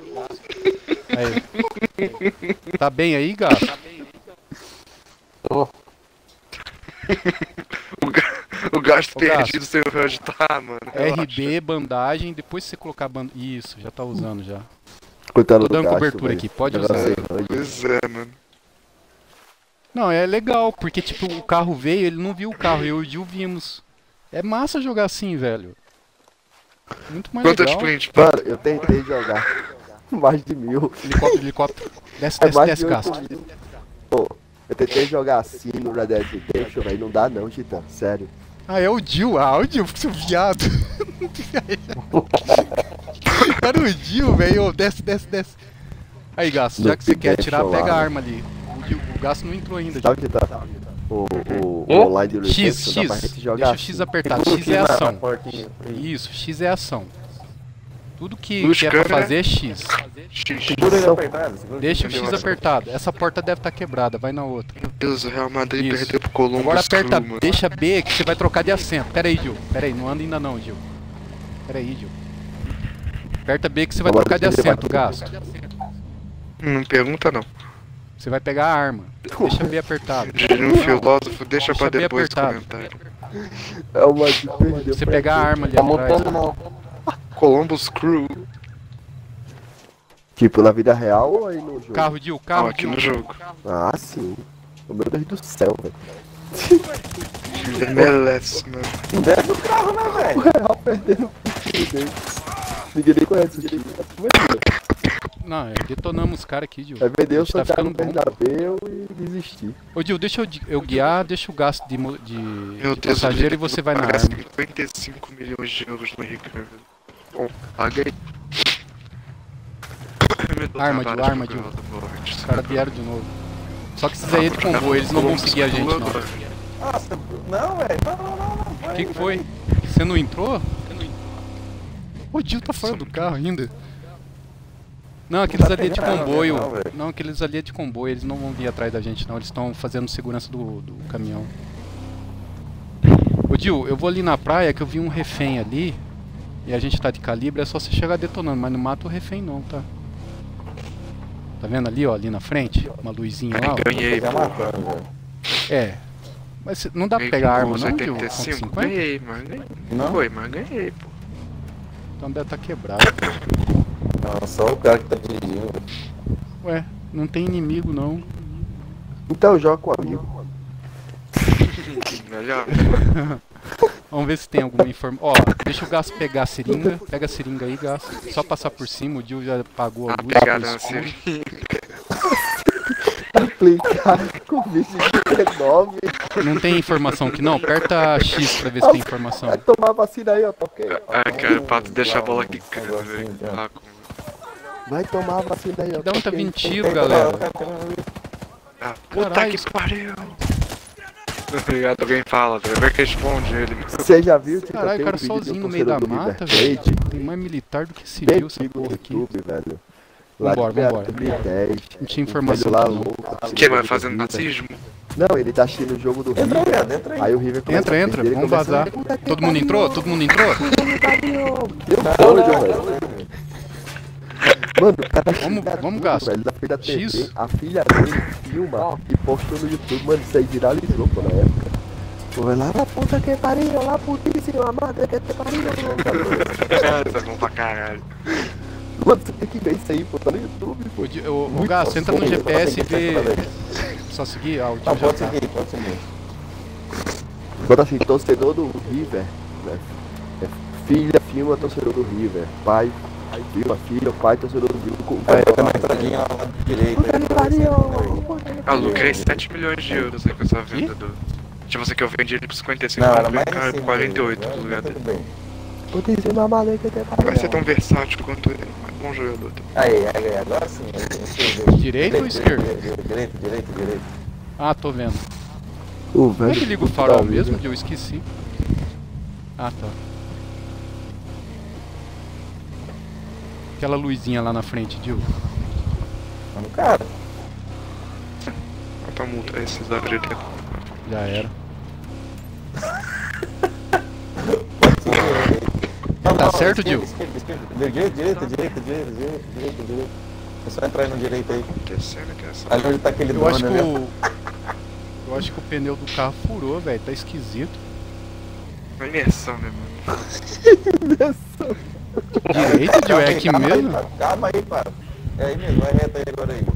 Aí. Tá bem aí, gasto? Tô. O gasto Ô, perdido sem o onde tá, mano. relaxa. RB, bandagem, depois você colocar Isso, já tá usando já. Coitado Tô do dando gasto, cobertura velho. aqui, pode Negócio usar. aí, mano. Pois é, mano. Não, é legal, porque tipo, o carro veio, ele não viu o carro, eu e o Gil vimos. É massa jogar assim, velho. Muito mais Quantas legal. prints? Mano, eu tentei jogar mais de 1000. Helicóptero. Desce, É desce, mais desce, de gasto. 8000. Pô, eu tentei jogar assim no Red Dead Redemption, velho. Não dá não, Titã. Sério. Ah, é o Gil, seu viado. Era o Gil, velho. Ô, desce. Aí, Gasto, já que você quer atirar, pega a arma ali. O Gasto não entrou ainda, Gil. Sabe, Titã? O Hã? online do X, Redemption dá pra gente jogar deixa o assim. X apertado. X é ação. Isso, X é ação. Tudo que Luz, é pra câmera. fazer é X. X. Segura ele apertado, segura Deixa o ele X apertado. apertado. Essa porta deve estar quebrada, vai na outra. Meu Deus, o Real Madrid Isso. perdeu pro Columbus Agora aperta, Crew, mano. deixa B que você vai trocar de assento. Pera aí, Gil. Pera aí, não anda ainda não, Gil. Pera aí, Gil. Aperta B que você vai Agora trocar de ele vai assento, trocar. Gasto. Não pergunta não. Você vai pegar a arma. Deixa B apertado. De um filósofo, deixa pra bem depois o apertado. comentário. É uma de perder. Você pegar a arma ali Tá atrás. mutando não. Columbus Crew. Tipo, na vida real ou aí no jogo? Carro, Gil, Não, carro, aqui Gil. no jogo. Ah, sim. Oh, meu Deus do céu, velho. MLS, mano. Desce do carro, né, velho? O real perdendo o filho dele. Ninguém nem conhece esse time. Não, detonamos os caras aqui, Gil. Vai vender A o gente tá Santiago ficando bom. Bernabéu e desistir. Ô, Gil, deixa eu guiar, deixa o gasto de Meu de Deus, passageiro e eu você vai na pagar arma. 55 milhões de euros no Ricardo. Bom, paguei. Arma, Gil, arma, Gil. Os caras vieram de novo. Só que esses aí é de comboio, eles não vão seguir a gente, não. Nossa, não, velho. Não. O que foi? Você não entrou? O Gil tá fora do carro ainda. Não, aqueles ali é de comboio. não, velho. Não, aqueles ali é de comboio, eles não vão vir atrás da gente não, eles estão fazendo segurança do caminhão. Ô Gil, eu vou ali na praia que eu vi um refém ali. E a gente tá de calibre, é só você chegar detonando, mas não mata o refém não, tá? Tá vendo ali, ó, ali na frente? Uma luzinha lá, ó. Ganhei, Já pô. matando, velho. É. Mas não dá pra Ganhei pegar com arma os não, Gil? 85? 150? Ganhei, mas ganhei. Não? Foi, mas ganhei, pô. Então deve tá quebrado. Não, só o cara que tá dirigindo, velho. Ué, não tem inimigo não. Então joga com o amigo. Melhor. Vamos ver se tem alguma informação. Ó, deixa o Gas pegar a seringa. Pega a seringa aí, Gas. Só passar por cima, o Gil já apagou a A luz. tá pegada no na escuro. seringa. Aplicar Covid-19. Não tem informação aqui não? Aperta X pra ver se tem informação. Vai tomar vacina aí, ó. Toquei. Ah, cara, pra tu deixar a bola quicando, Negocinho, velho. já. Ah, como- Vai tomar vacina aí, ó. Cada um tá toquei. 20 tiros, galera. Ah, puta Caralho. que pariu. Obrigado, alguém fala, velho. Vai que responde ele. Você já viu que Caralho, o tem cara um vídeo sozinho do no meio da torcedor do mata, River velho. Plate? Tem mais militar do que Bem civil essa antigo no porra aqui. YouTube, velho. Lá Vambora, de vambora. 2010. Não tinha O informação velho lá não. louco. O que vai fazendo nazismo? Não, ele tá assistindo o jogo do Entra aí, River. viado, entra aí. Aí o River começa a Entra, perder, ele vamos começa vazar. "Puta que Todo mundo pariu, entrou? Todo mundo entrou? puta que pariu." Deu doido, velho. Mano, o cara Vamos, xinga vamos, tudo, Gasto. velho, na frente da TV. X. A filha dele filma e postou no YouTube. Mano, isso aí viralizou, pô, na época. Pô, vai lá, puta que pariu, lá putíssima, madre que pariu. Isso é bom pra caralho. Mano, você tem que ver isso aí, pô, tá no YouTube, pô. Ô Gasto, entra no GPS e vê. Só seguir? Ah, o Não, tio já pode tá. seguir, pode seguir. Bota assim, torcedor do River, né? Filha, filma, torcedor do River. Pai, filma, filha, pai, torcedor do River. Aí tem uma entradinha lá do lado direito. Puta que pariu. Ah, eu lucrei 7 milhões de euros aí com essa venda do... Tipo assim, que eu vendi ele por 55, Não, era comprei mais cara em por cima. 48 dele, no lugar tudo dele. bem. Putíssima, madre que pariu. Vai ser tão versátil quanto ele, mas bom jogador também. Aí, agora sim. Direito ou esquerdo? Direito. Ah, tô vendo. O Como é velho que liga o farol mesmo, Gil? Eu esqueci. Ah, tá. Aquela luzinha lá na frente, Gil. Vamos, cara. Quanto a multa aí, esses abrirem? Já era. Tá certo, Dil? Direito. É só entrar aí no direito aí. Acontecendo que essa... Ali onde tá aquele Eu acho dono, que né? eu acho que o pneu do carro furou, velho. Tá esquisito. Uma imersão, né, mano? Direito, Gil? É aqui mesmo? Calma aí, pá. É aí mesmo, vai reto aí agora aí.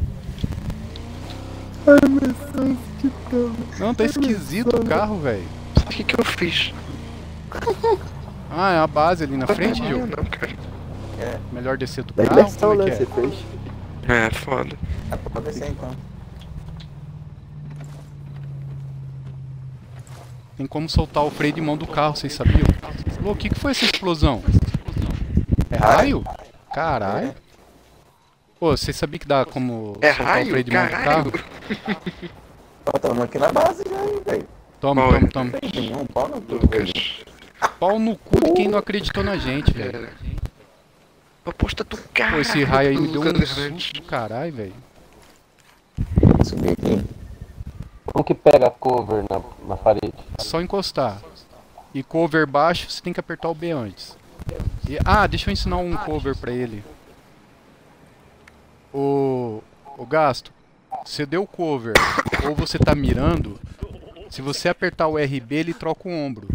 Não, tá esquisito o carro, velho. O que eu fiz? Ah, é a base ali na frente, Não, Gil? não, cara. Melhor descer do da carro? imersão, Como é né? que Você é? fez. É, foda. Pode descer então. Tem como soltar o freio de mão do carro, vocês sabiam? Ô, o que foi essa explosão? É raio? Caralho. Pô, vocês sabiam que dá como É soltar o raio? freio de mão do Caralho. carro? Ó, tamo aqui na base já, hein, velho. Toma, Olha. toma. Tem nenhum pau no cu, velho. Lucas. Pau no cu de quem não acreditou na gente, velho. Aposta do carro. Pô, esse raio aí me deu um Lucas susto Hernandes. do caralho, velho. Subir aqui. Como que pega a cover na parede? Só encostar. E cover baixo, você tem que apertar o B antes. Deixa eu ensinar um cover pra ele. O Gasto, você deu cover ou você tá mirando, se você apertar o RB, ele troca o ombro.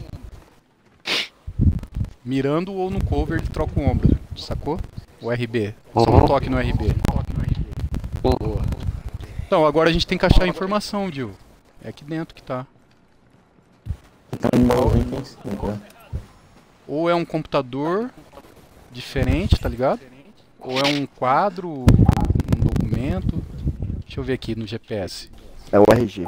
Mirando ou no cover, ele troca o ombro, sacou? O RB. Só um toque no RB. Boa. Então, agora a gente tem que achar a informação, Gil. É aqui dentro que tá. Tem um móvel 25, né? Ou é um computador diferente, tá ligado? Ou é um quadro, um documento. Deixa eu ver aqui no GPS. É o RG.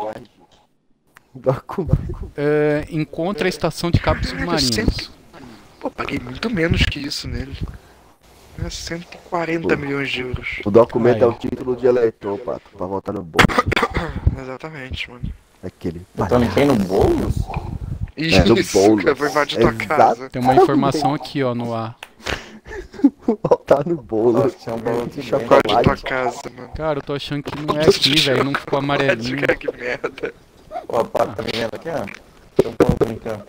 Encontra a estação de cabos submarinos. Pô, paguei muito menos que isso nele. É 140 milhões de euros. O documento Aí. é o título de eleitor, pato, pra votar no bolso. Exatamente, mano. Aquele. Botando quem no Boulos? no Isso, bolo. cara, vou invadir tua Exato. casa. Tem uma informação aqui, ó, no ar. Votar no bolo. Nossa, tinha um baú aqui De dentro. Invade tua chocolate. casa, mano. Cara, eu tô achando que não é aqui, velho. Não ficou amarelinho. Cara, que merda. Ó, a pata tá me vendo aqui, ó. Tem um pão brincando.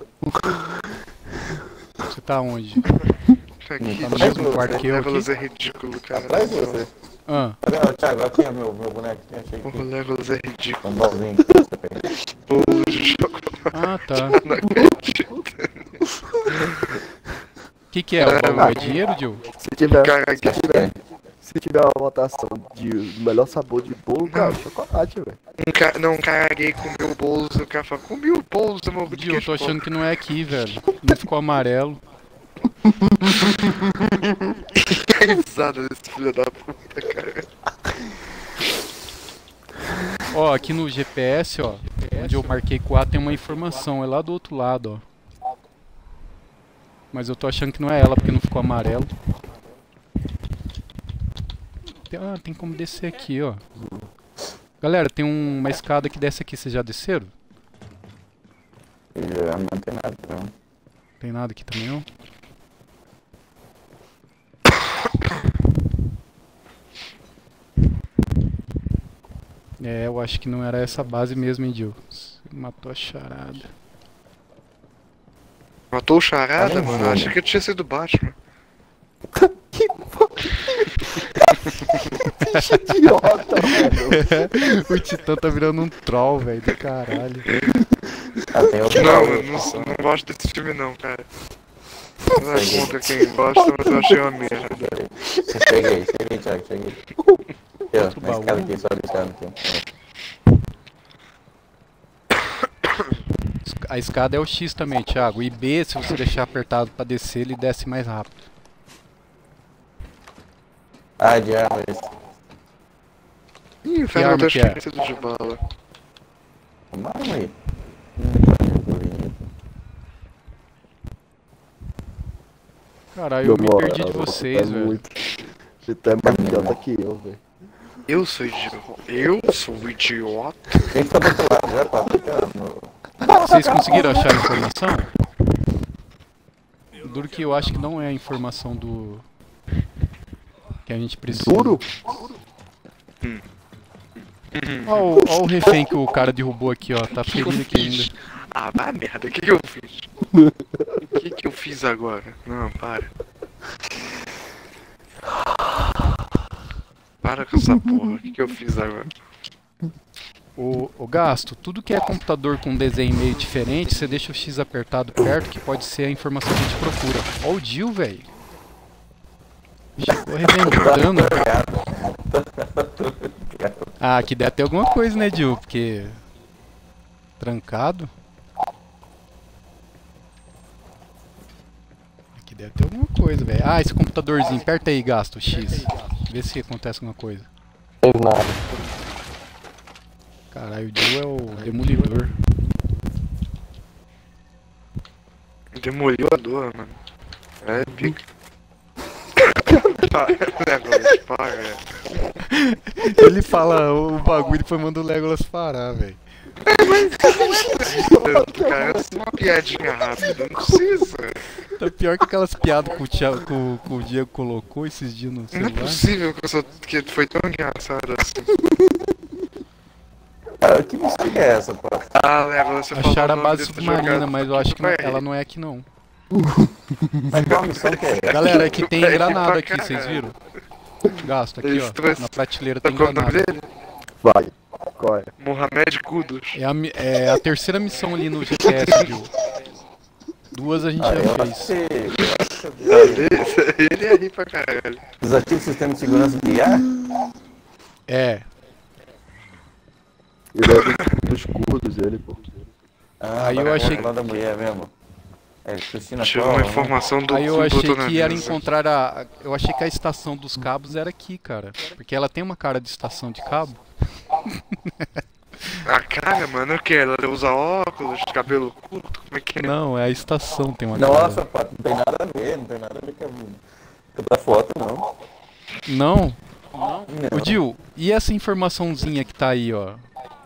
Você tá onde? Aqui, Tá no mesmo quarto que eu Legolas aqui? é ridículo, cara. Atrás de você. Ah, Tá vendo, Thiago? Aqui é meu boneco. Aqui, achei O aqui. Legolas é ridículo. Um balzinho. Bolo de chocolate. tá. Não acredito. O que é? É dinheiro, Gil? Se tiver, Cara, se tiver uma votação de melhor sabor de bolo, cara, chocolate, velho. não caguei com meu bolso. O cara fala, comi o bolso, meu Gil, eu tô achando que não é aqui, velho. Não ficou amarelo. que risada desse filho da puta, cara. Ó, aqui no GPS, ó, onde eu marquei 4 tem uma informação, é lá do outro lado, ó. Mas eu tô achando que não é ela, porque não ficou amarelo. Tem como descer aqui, ó. Galera, tem uma escada que desce aqui, vocês já desceram? Não tem nada, não. Tem nada aqui também, não? É, eu acho que não era essa base mesmo, hein, Jill? Você matou a charada. Matou o charada, Tá bom, mano? Eu achei que tinha sido o Batman. Bicho idiota, mano. O Titã tá virando um troll, velho, do caralho. Ah, tem outro Não, lado. eu não gosto desse filme não, cara. Não é contra quem gosta, mas eu achei uma merda. Cheguei, Thiago, cheguei. Aqui, ó, na escada aqui, só escada aqui. A escada é o X também, Thiago. E B, se você deixar apertado pra descer, ele desce mais rápido. Ah, de arma esse. Ih, o Que arma Fernando acho que que é? tem sido de bala. Uma arma aí. Caralho, eu me Meu perdi de moral, vocês, tá velho. muito- Você tá mais idiota que eu, velho. Eu sou idiota. Eu sou idiota. Quem que tá do outro lado já, Pato? Vocês conseguiram achar a informação? Duro que eu acho que não é a informação do... que a gente precisa. Duro? Ó o refém que o cara derrubou aqui, ó. Tá ferido aqui ainda. Ah, vai merda, o que eu fiz? O que eu fiz agora? Não, para. Para com essa porra, o que eu fiz agora? O Gasto, tudo que é computador com desenho meio diferente, você deixa o X apertado perto, que pode ser a informação que a gente procura. Ó o Jill, velho. Chegou arrebentando. Ah, aqui deve ter alguma coisa, né, Jill? Porque... trancado. Aqui deve ter alguma coisa, velho. Ah, esse computadorzinho. Aperta aí, Gasto, o X. Vê se acontece alguma coisa. Fez nada. Caralho, o Jill é o demolidor. Demoliu a dor, mano. É pica. Legolas, para. Ele fala o bagulho e depois manda o Legolas parar, velho. Cara, é só uma piadinha rápida, não precisa. Tá pior que aquelas piadas que o Diego colocou esses dias no Não é celular. possível que foi tão engraçado assim. Ah, que missão que é essa, Pato? Ah, Legolas, você falou Acharam o a nome base desse submarina, jogador. mas eu acho que Vai, ela não é aqui não. Mas qual missão que é? Galera, aqui tem Vai granada pra aqui, vocês caralho. viram? Gasto aqui, Eles ó. trouxe- Na prateleira Tá tem qual o nome granada. dele? Vai. Qual é? Mohamed Kudos. É a terceira missão ali no GPS, viu? Duas a gente Ah, já eu acho fez. que você... Ele é rir pra caralho. Desativa o sistema de segurança de ar? É. Ele é dos curdos, ele, pô. Ah, Aí eu bacana, achei- lá da mulher mesmo. É, Cristina Chegou Paula, uma né? informação do Aí eu cu achei botou na que era mesa. encontrar eu achei que a estação dos cabos era aqui, cara. Porque ela tem uma cara de estação de cabo. A cara, mano, o que? Ela usa óculos, cabelo curto, como é que é? Não, é a estação tem uma Nossa, cara. Pato, não tem nada a ver, não tem nada a ver com a foto, não. Não? Não. Ô Dil, e essa informaçãozinha que tá aí, ó?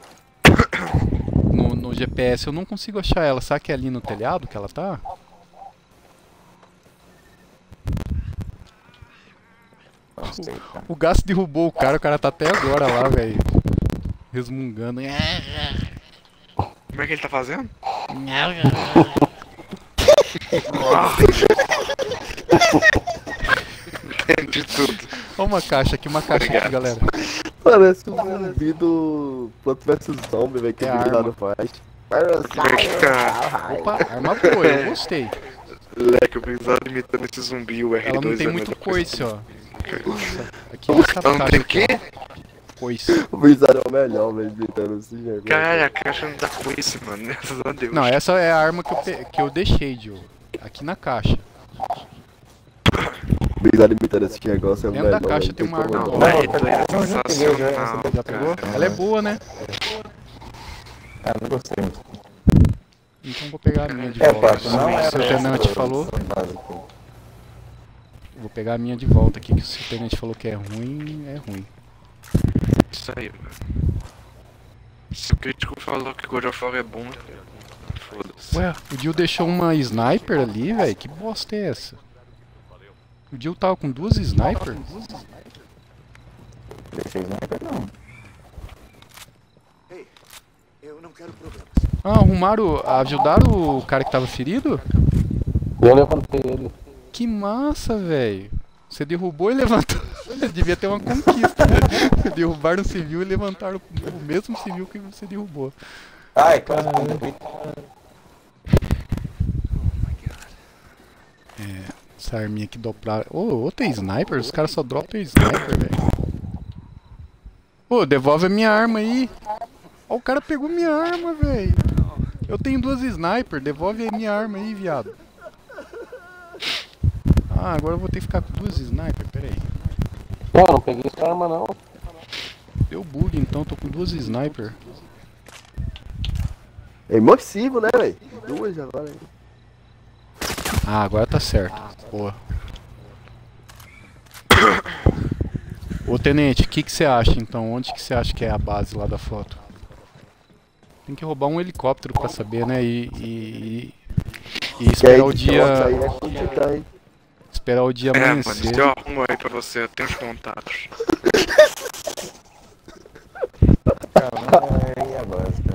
No GPS, eu não consigo achar ela. Será que é ali no telhado que ela tá? Não sei, cara. O Gasto derrubou o cara tá até agora lá, velho. Resmungando. Como é que ele tá fazendo? Entendi tudo. Ó uma caixa aqui, galera. Parece um zumbi do Plants vs Zombie, velho, que É o vídeo lá arma. não faz. Como é que tá? Opa, arma boa, eu gostei. Leque, eu precisava imitando esse zumbi, o R2 Ela não tem é muito melhor coice, ó. coisa. Aqui nessa Ela não caixa tem aqui, quê? ó. Coice. O Blizzard é o melhor, velho, gritando esse negócio. Caralho, a caixa não dá coice, mano, graças a Deus. Não, essa é a arma que eu deixei, Dil. Aqui na caixa. O Blizzard imitando esse negócio é o Dentro melhor. da caixa velho, tem uma como arma não. nova. Vai, tu é Não, já peguei, já, sensacional, essa Já pegou? cara. Ela é boa, né? Ah, não gostei muito. Então vou pegar a minha de É, volta. Pato, não é Se o tenente falou, vou pegar a minha de volta aqui, que se o tenente falou que é ruim, é ruim. Isso aí, mano. Se o crítico falou que God of War é bom, foda-se. Ué, o Jill deixou uma sniper ali, velho? Que bosta é essa? O Jill tava com duas snipers? Deixei sniper, não. Ah, arrumaram, ajudaram o cara que tava ferido? Eu levantei ele. Que massa, velho. Você derrubou e levantou. Devia ter uma conquista, né? Derrubaram um civil e levantaram o mesmo civil que você derrubou. Ai, quase. Essa arminha aqui dobrada. Ô, tem sniper? Os caras só dropam sniper, velho. Ô, devolve a minha arma aí. Ó, o cara pegou minha arma, velho. Eu tenho 2 sniper, devolve a minha arma aí, viado. Ah, agora eu vou ter que ficar com 2 sniper, pera aí. Não, não peguei essa arma não. Deu bug então, tô com 2 sniper. É impossível, né, velho? 2 agora aí. Ah, agora tá certo. Boa. Ô tenente, o que você acha então? Onde que você acha que é a base lá da foto? Tem que roubar um helicóptero pra saber, né? E esperar o dia. Aí, né? Tá aí. Esperar o dia Mano, amanhecer. eu arrumo aí pra você, eu tenho os contatos. Ai, a bosta.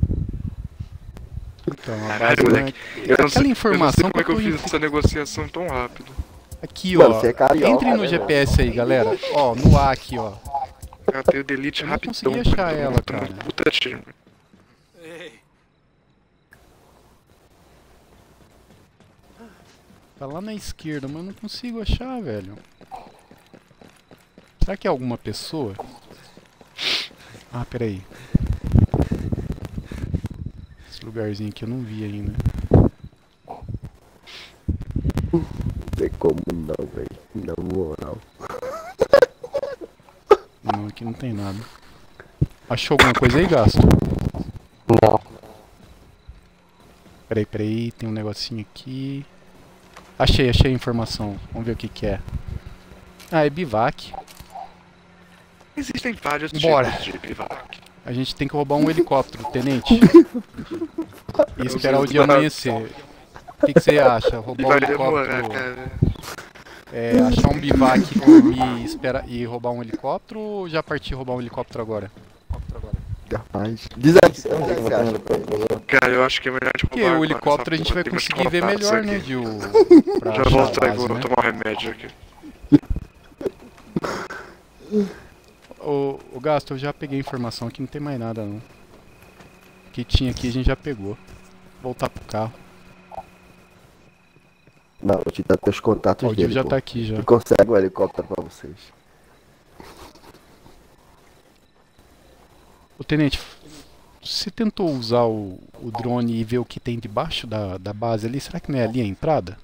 Então, a Caralho, base não é... moleque. Eu não sei, Aquela informação como é que eu tô fiz essa negociação tão rápido. Aqui, Mano, ó. você é carioca, Entre no né, GPS aí, galera. Ó, no A aqui, ó. Eu tenho delete Eu não rapidão. consegui achar tô ela, muito cara. Puta time. Tá lá na esquerda, mas eu não consigo achar, velho. Será que é alguma pessoa? Ah, peraí. Esse lugarzinho aqui eu não vi ainda. Não tem como não, velho. Na moral. Não, aqui não tem nada. Achou alguma coisa aí, Gasto? Não. Peraí, tem um negocinho aqui. Achei a informação. Vamos ver o que que é. Ah, é bivac. Existem vários Bora. tipos de bivac. A gente tem que roubar um helicóptero, tenente. E esperar o dia amanhecer. O que que você acha? E Roubar um vai demorar, helicóptero... cara. achar um bivac e roubar um helicóptero ou já partir roubar um helicóptero agora? Rapaz. Diz aí, o que você acha? Cara, eu acho que é melhor tipo. Porque o helicóptero a gente vai conseguir ver melhor, né? Pra Já achar volto a aí, base, vou né? tomar um remédio aqui. O Gasto, eu já peguei a informação aqui, não tem mais nada não. O que tinha aqui a gente já pegou. Voltar pro carro. Não, vou te dar teus contatos Ó, o Dio dele, já pô. tá aqui já. Ele consegue um helicóptero pra vocês. Ô tenente, você tentou usar o drone e ver o que tem debaixo da base ali? Será que não é ali a entrada?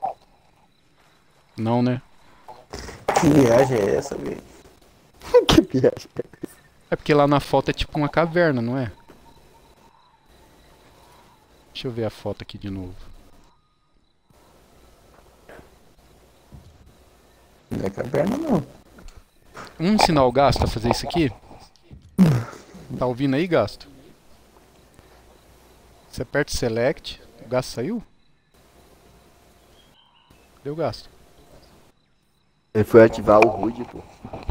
Não, né? Que viagem é essa, velho? Que viagem. É porque lá na foto é tipo uma caverna, não é? Deixa eu ver a foto aqui de novo. Não é caverna, não. Vamos ensinar o Gasto a fazer isso aqui? Tá ouvindo aí, Gasto? Você aperta o Select. O Gasto saiu? Deu Gasto. Ele foi ativar o HUD, pô.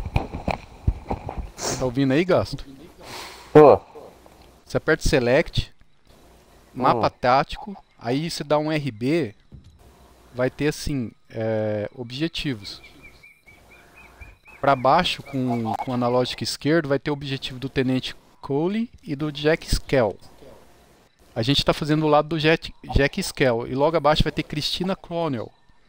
Tá ouvindo aí, Gasto? Pô, Você aperta Select, mapa tático, aí você dá um RB, vai ter assim, objetivos. Para baixo, com o analógico esquerdo, vai ter o objetivo do Tenente Cole e do Jack Skell. A gente está fazendo o lado do Jack Skell, e logo abaixo vai ter Christina Cromwell.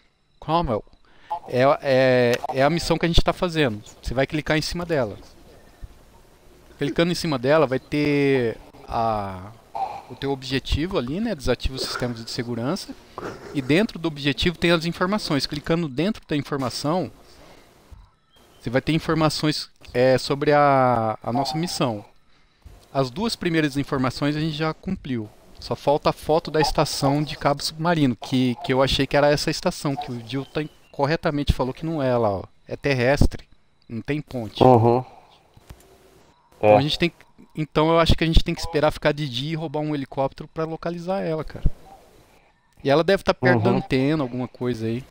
É a missão que a gente está fazendo. Você vai clicar em cima dela. Clicando em cima dela vai ter o teu objetivo ali, né? Desativa os sistemas de segurança. E dentro do objetivo tem as informações. Clicando dentro da informação, você vai ter informações sobre a nossa missão. As 2 primeiras informações a gente já cumpriu. Só falta a foto da estação de cabo submarino, que eu achei que era essa estação, que o Dio corretamente falou que não é lá, ó. É terrestre, não tem ponte. uhum. Então, então eu acho que a gente tem que esperar ficar de dia e roubar um helicóptero pra localizar ela, cara. E ela deve estar perto da antena, alguma coisa aí.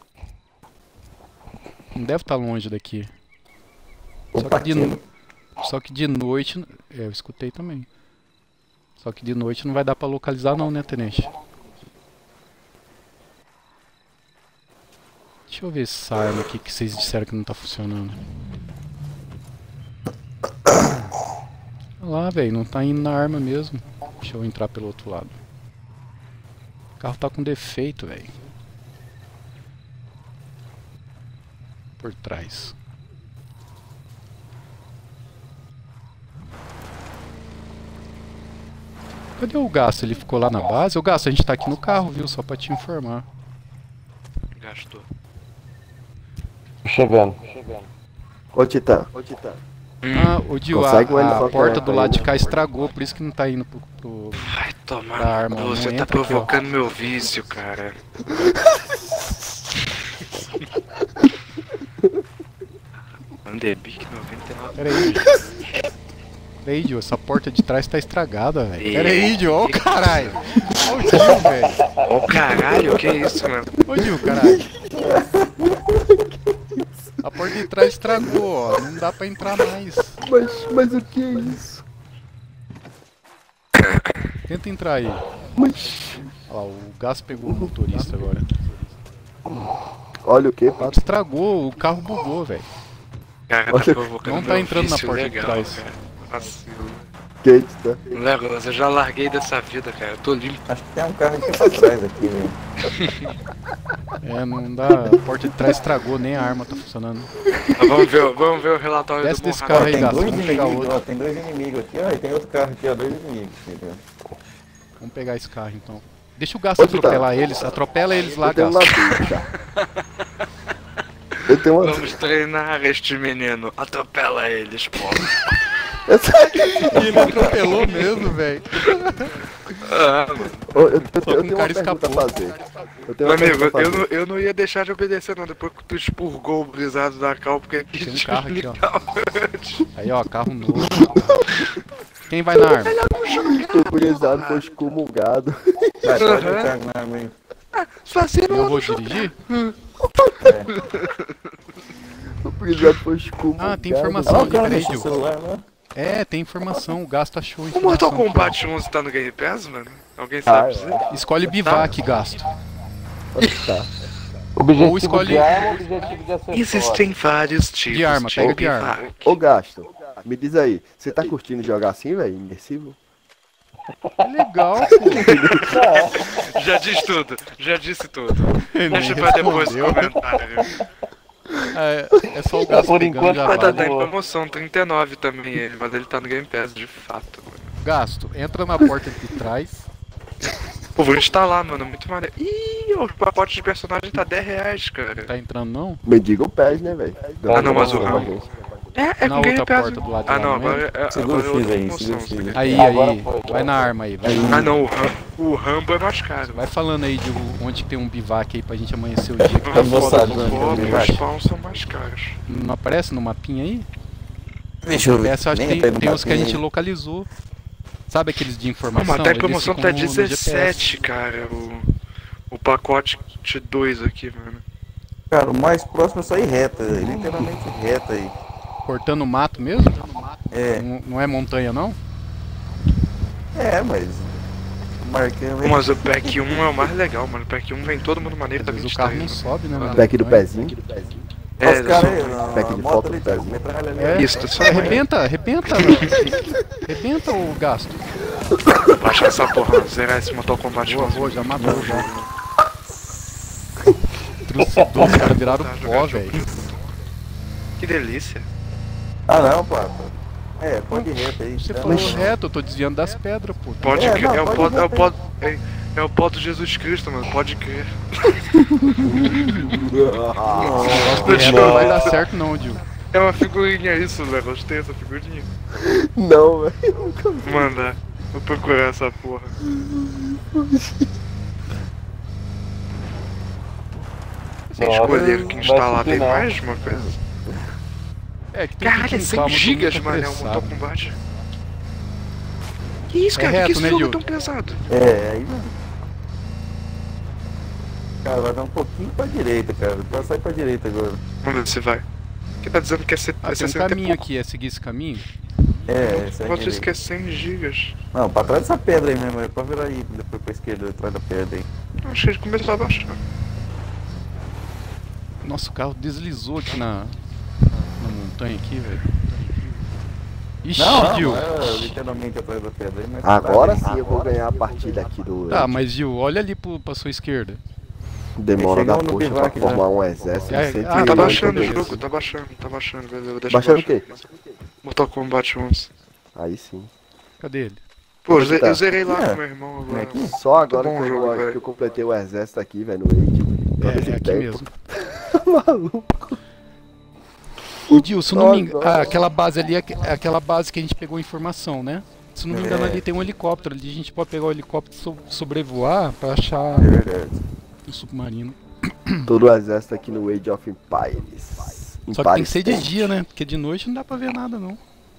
Não deve estar longe daqui. Só que de noite... eu escutei também. Só que de noite não vai dar pra localizar não, né, tenente? Deixa eu ver esse silo aqui que vocês disseram que não tá funcionando. Olha lá, velho, não tá indo na arma mesmo. Deixa eu entrar pelo outro lado. O carro tá com defeito, velho. Por trás. Cadê o Gasto? Ele ficou lá na base? O Gasto, a gente tá aqui no carro, viu? Só pra te informar. Gastou. Chegando. Ô Titã, Ah, o Dio, Consegue um a helicóptero porta do pra lado ele? de cá estragou, por isso que não tá indo pro... Vai tomar Da arma, no cu, não você tá entra aqui, ó. provocando meu vício, cara. Mandebic 99. Pera aí, Dio, essa porta de trás tá estragada, velho. Pera aí, Dio, ó o caralho. Ó o Dio, velho. Ô caralho, que isso, mano? Ô Dio, caralho. A porta de trás estragou, ó. Não dá pra entrar mais. mas o que é isso? Tenta entrar aí. Mas... Olha lá, o Gas pegou o motorista agora. Olha o que, Pato? Estragou, o carro bugou, velho. Cara, tá Olha, provocando não tá meu entrando na vício porta de legal, trás. cara. Vacilo. Que, Titã? Legolas, eu já larguei dessa vida, cara. Eu tô limpo. Acho que tem um carro aqui pra trás aqui, velho. É, não dá. A porta de trás estragou, nem a arma tá funcionando. Mas vamos ver o relatório Desce do desse Monrado. carro aí, Tem Gasto. dois Vamos pegar inimigos, outro. ó, tem dois inimigos aqui, ó, e tem outro carro aqui, ó, dois inimigos. Filho. Vamos pegar esse carro então. Deixa o Gasto Onde tá? atropelar eles. Atropela eles lá, Eu tenho um Gasto. ladinho já. Eu tenho uma... Vamos treinar este menino. Atropela eles, pô. E ele atropelou mesmo, velho. Ah, mano. Eu Só que tenho um uma cara pergunta a escapou. fazer. Eu tenho Meu uma amigo, pergunta a fazer. eu não ia deixar de obedecer não, depois que tu expurgou o brisado da cal, porque Tem um carro aqui, ó. ó. Aí, ó, carro novo. Quem vai na arma? O gurizado foi excomungado. Vai, pode entrar na arma aí. Eu vou dirigir? O gurizado foi excomungado. Ah, tem informação. Ó, o cara Peraí, deixa o Gil. celular lá. É, tem informação. O Gasto achou O informação. Mortal aqui, ó. Kombat 11 tá no Game Pass, mano? Alguém sabe dizer? Escolhe bivac, Gasto. Tá. Objetivo escolhe- de arma, objetivo de acessório. Existem vários tipos De arma, pega de arma. bivac. Ô Gasto, me diz aí, você tá curtindo jogar assim, velho? Imersivo? É legal, pô. Já diz tudo, já disse tudo. Ele Deixa nem pra depois o respondeu. comentário. É só o Gasto Por pegando enquanto, já Mas tá vale. dando em promoção, 39 também ele, mas ele tá no Game Pass de fato, mano. Gasto, entra na porta de trás. Pô, vou instalar, mano, muito maneiro. Ih, o pacote de personagem tá R$10, cara. Tá entrando não? Mendigo pés, né, velho? Ah, não, mas o Rambo. É Na com Game outra Pass. porta do lado de Ah, lá, não, não é? agora Segura o é outra X aí, promoção, segura o X aí. sabe? Aí, Agora aí. foi. Vai na arma aí. Vai, Ah, não, o Rambo é mais caro. vai falando aí de onde tem um bivac aí pra gente amanhecer o dia. Que O tá Eu vou foda. saber. Rambo, o Bob e o Vai. Spawn são mais caros. Não aparece no mapinha aí? Deixa eu ver. Essa eu acho que Nem tem, entrei no tem os que a mapinha gente aí. localizou. Sabe aqueles de Não, informação? mas tá em Eles promoção, ficam tá no GPS. 17, cara, o pacote de 2 aqui, mano. Cara, o mais próximo é só ir reta, literalmente reta aí. Cortando o mato mesmo? É, Não é montanha não? mas... Marcando aí. Mas o Pack 1 é o mais legal, mano. O Pack 1 vem todo mundo maneiro, Às tá vezes o 23. carro não sobe, né? na Pack do montanha. pezinho. Olha os caras aí, Pack de a moto foto ali, do Thiago, pezinho. metralha ali. É. Isso, só Arrebenta, mano. Arrebenta o Gasto. baixar essa porra, zerar esse Mortal Kombat. Boa, já matou já. Trucidou, os caras viraram Tá, pó, jogar jogo. velho. Que delícia. Ah não, papo. É, pode ir reto aí. Você tá? falou reto, eu tô desviando das pedras, pô. Pode É, crer, não, é o pode pó, ir é o pra pó, é o pó do Jesus Cristo, mano, pode crer. Reto não vai dar certo não, Dil. É uma figurinha isso, velho, gostei dessa figurinha. Não, velho. Manda, vou procurar essa porra. Sem Nossa, escolher o que vai instalar, subir tem não. mais uma coisa? É que tem Caralho, que é limpar, 100 mas tô gigas, muito mano, é um apressado. Mortal Kombat. Que isso, cara? É Por que reto, esse né, jogo é Gil? tão pesado? É, aí mano. Cara, vai dar um pouquinho pra direita, cara. Vai sair pra direita agora. Vamos ver se vai. Porque tá dizendo que é Ah, tem um 60 e caminho pouco. aqui, é seguir esse caminho? É, esse Pode aqui. esquecer 100 gigas. Não, pra trás dessa pedra aí mesmo, é pra virar aí, depois pra esquerda, atrás da pedra aí. Acho que ele começou a baixar. Nossa, o carro deslizou aqui na montanha aqui, velho. Ixi, Gil. Não é literalmente atrás da pedra aí, mas... Agora sim eu vou ganhar a partida aqui do... Tá, mas Gil, olha ali pra sua esquerda. Demora da Chegamos no poxa pra bivac, formar já. um exército. Ah, de 100 tá Tá e baixando o 80. jogo, tá baixando, beleza. Deixa Baixando o eu baixar. quê? Mortal Kombat 11. Aí sim. Cadê ele? Pô, Onde tá? eu zerei lá É. com meu irmão agora. Só agora Muito bom que jogo, eu velho. completei o exército aqui, velho, no Age. Pra ver se É aqui tem. mesmo. Maluco. Ô Gil, se eu não me engano. Agora. Ah, aquela base ali é aquela base que a gente pegou informação, né? Se eu não me engano, É. ali tem um helicóptero ali. A gente pode pegar o helicóptero e sobrevoar pra achar É verdade. o submarino. Todo o exército aqui no Age of Empires. Só que tem que ser de dia, né? Porque de noite não dá pra ver nada, não.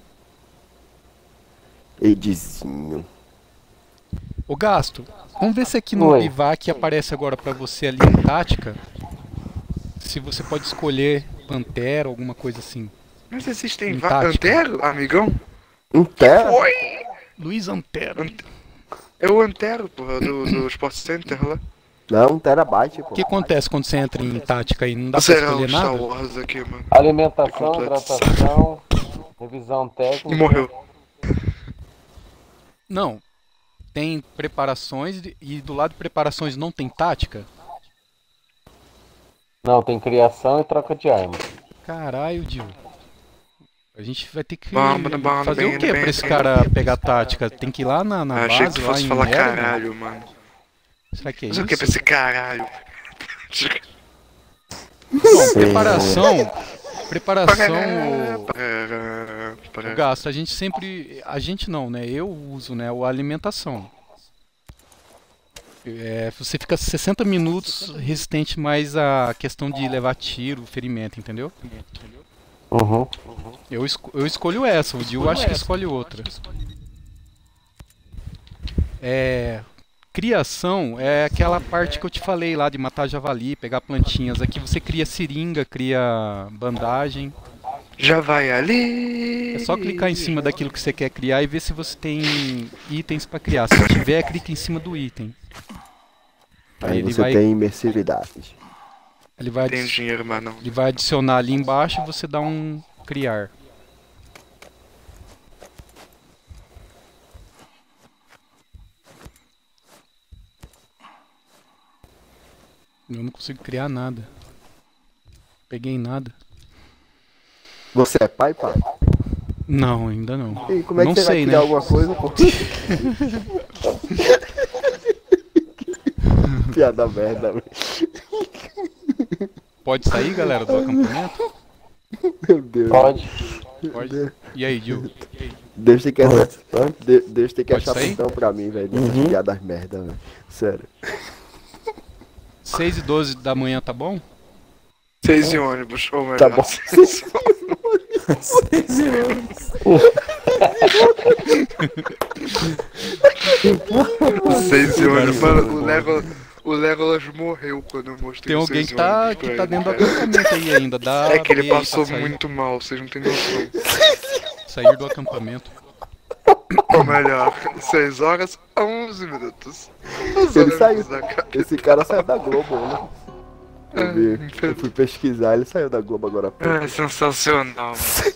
Agezinho. Ô Gasto, vamos ver se aqui no Oi. bivac aparece agora pra você ali em tática. Se você pode escolher Pantera, alguma coisa assim. Mas existem Em vários. tática. Antero, amigão? Intera? Oi! Luiz Antero. É o Antero, porra, do Sport Center lá. Não, 1 terabyte, pô. O que acontece quando você entra em tática aí? Não dá pra Será escolher o Star nada? Wars aqui, mano. Alimentação, Completo. hidratação, revisão técnica. E morreu. Não. Tem preparações e do lado de preparações não tem tática? Não, tem criação e troca de arma. Caralho, Dio. A gente vai ter que Bom, fazer bem, o que bem, pra esse bem. cara pegar tática? Tem que ir lá na Achei base, que tu lá fosse em falar Erevan? caralho, mano. Será que é Mas isso? o que pra esse caralho? Bom, preparação... Preparação... O gasto, a gente sempre... A gente não, né? Eu uso, né? A alimentação. É, você fica 60 minutos resistente mais à questão de levar tiro, ferimento, entendeu? Uhum. Eu escolho essa, o Dio acho que escolhe outra. Criação é aquela parte que eu te falei lá de matar javali, pegar plantinhas. Aqui você cria seringa, cria bandagem. Já vai ali. É só clicar em cima daquilo que você quer criar e ver se você tem itens pra criar. Se tiver, clica em cima do item. Aí ele você vai- tem imersividade. Ele vai, Tem dinheiro, mas não. ele vai adicionar ali embaixo e você dá um criar. Eu não consigo criar nada. Peguei nada. Você é pai, pá? Não, ainda não. E como é que Não você vai sei, criar né? alguma coisa, pô? Piada merda, velho. Pode sair, galera, do acampamento? Meu Deus. Pode. Pode. E aí, Gil? Deus tem que achar, Deus tem que Pode achar sair? perdão pra mim, velho. Dessas piadas merda, velho. Sério. 6 e 12 da manhã, tá bom? 6 e ônibus, ou melhor. Tá bom. 6 e ônibus. Mano, o Legolas morreu quando eu mostrei Tem o alguém 6 que tá, ônibus pra que tá ele, dentro do cara. acampamento aí ainda. Dá É que ele pra ver aí passou pra sair. muito mal, vocês não têm noção. Sair do acampamento. Ou melhor, 6 horas a 11 minutos. Os Ele saiu. ônibus da casa. Esse cara saiu da Globo, né? Eu vi. É, Eu fui pesquisar, ele saiu da Globo agora há pouco. É sensacional.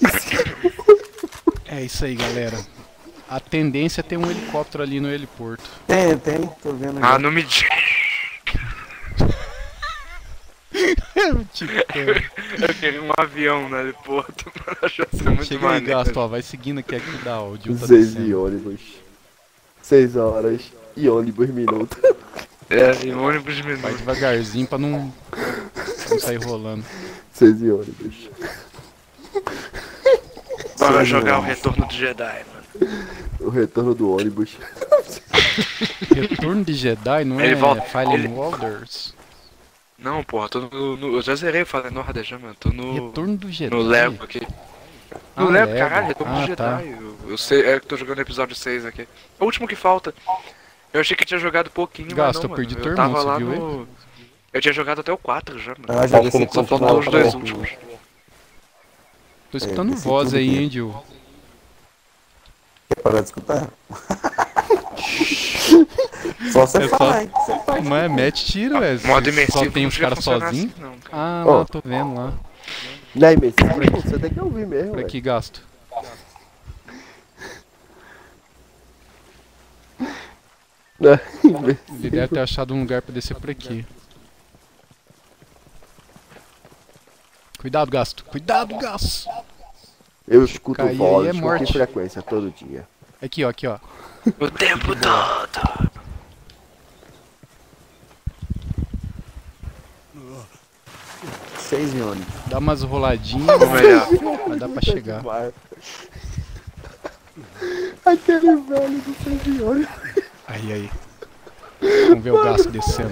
É isso aí, galera. A tendência é ter um helicóptero ali no heliporto. Tem, tô vendo Ah, aqui. não me diga. Tipo, Eu queria um avião no heliporto, mano. Acho que ia ser muito chega aí, maneiro. Gasto, ó. Vai seguindo aqui dá áudio. Tá 6 e descendo. ônibus. 6 horas e ônibus minutos. É, e ônibus Vai minuto. devagarzinho pra não sair rolando. 6 e ônibus. Bora jogar o Retorno do Jedi, mano. O retorno do ônibus. Retorno de Jedi, não Ele é volta- Fallen ele- Wonders? Não, porra, tô eu já zerei o Fallen Order já, mano. Tô no Retorno do Jedi? Lego aqui. Ah, No Lego, Lego. caralho, Retorno do Ah, Jedi. tá. Eu sei, é que tô jogando o episódio 6 aqui. É o último que falta. Eu achei que tinha jogado pouquinho, Gasto, mas eu não, perdi mano. teu Eu tava irmão, lá você viu no... Eu tinha jogado até o 4 já, mano. Ah, já Acho que ele desse Só continua faltam os dois por aqui. últimos. Tô escutando desse voz tudo aí, aqui. hein, Gil? parar de escutar. Só você falar, hein? Você faz. Mas mete tiro, velho. Modo imersivo Só tem os não devia caras funcionar sozinhos. assim, não, cara. Ah, Ó. lá, tô vendo lá. Não é imersivo, você tem que ouvir mesmo, Por velho. aqui, gasto. Não é Ele imersivo. deve ter achado um lugar pra descer por aqui. Cuidado, gasto. Cuidado, gasto. Eu escuto Cair aí voz é com morte. que frequência todo dia. Aqui, ó, aqui, ó. O tempo todo. Seis em ônibus. Dá umas roladinhas, Ou melhor, mas dá pra chegar. Aquele velho do Sergione. Aí, aí. Vamos ver o gasto descendo.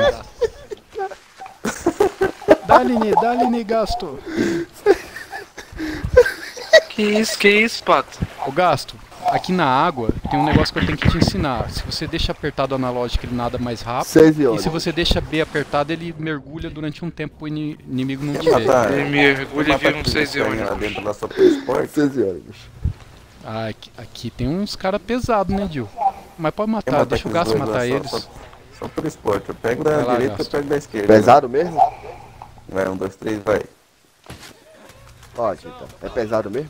Dá-lhe, gasto. que isso, pato? Ô, gasto, aqui na água tem um negócio que eu tenho que te ensinar. Se você deixa apertado o analógico, ele nada mais rápido. 6 E horas. se você deixa B apertado, ele mergulha durante um tempo pro inimigo não te ver. Matar. Ele mergulha e vira um 6 e lá 8. dentro da sua esporte. 6 horas. Ah, aqui tem uns caras pesados, né, Dil? Mas pode matar, deixa o aqueles gasto dois lá, matar só- eles. Só por esporte. Eu pego da Vai lá, direita e eu Gasto. pego da esquerda. Pesado mesmo? Vai, 1, 2, 3, vai. Pode, então. É pesado mesmo?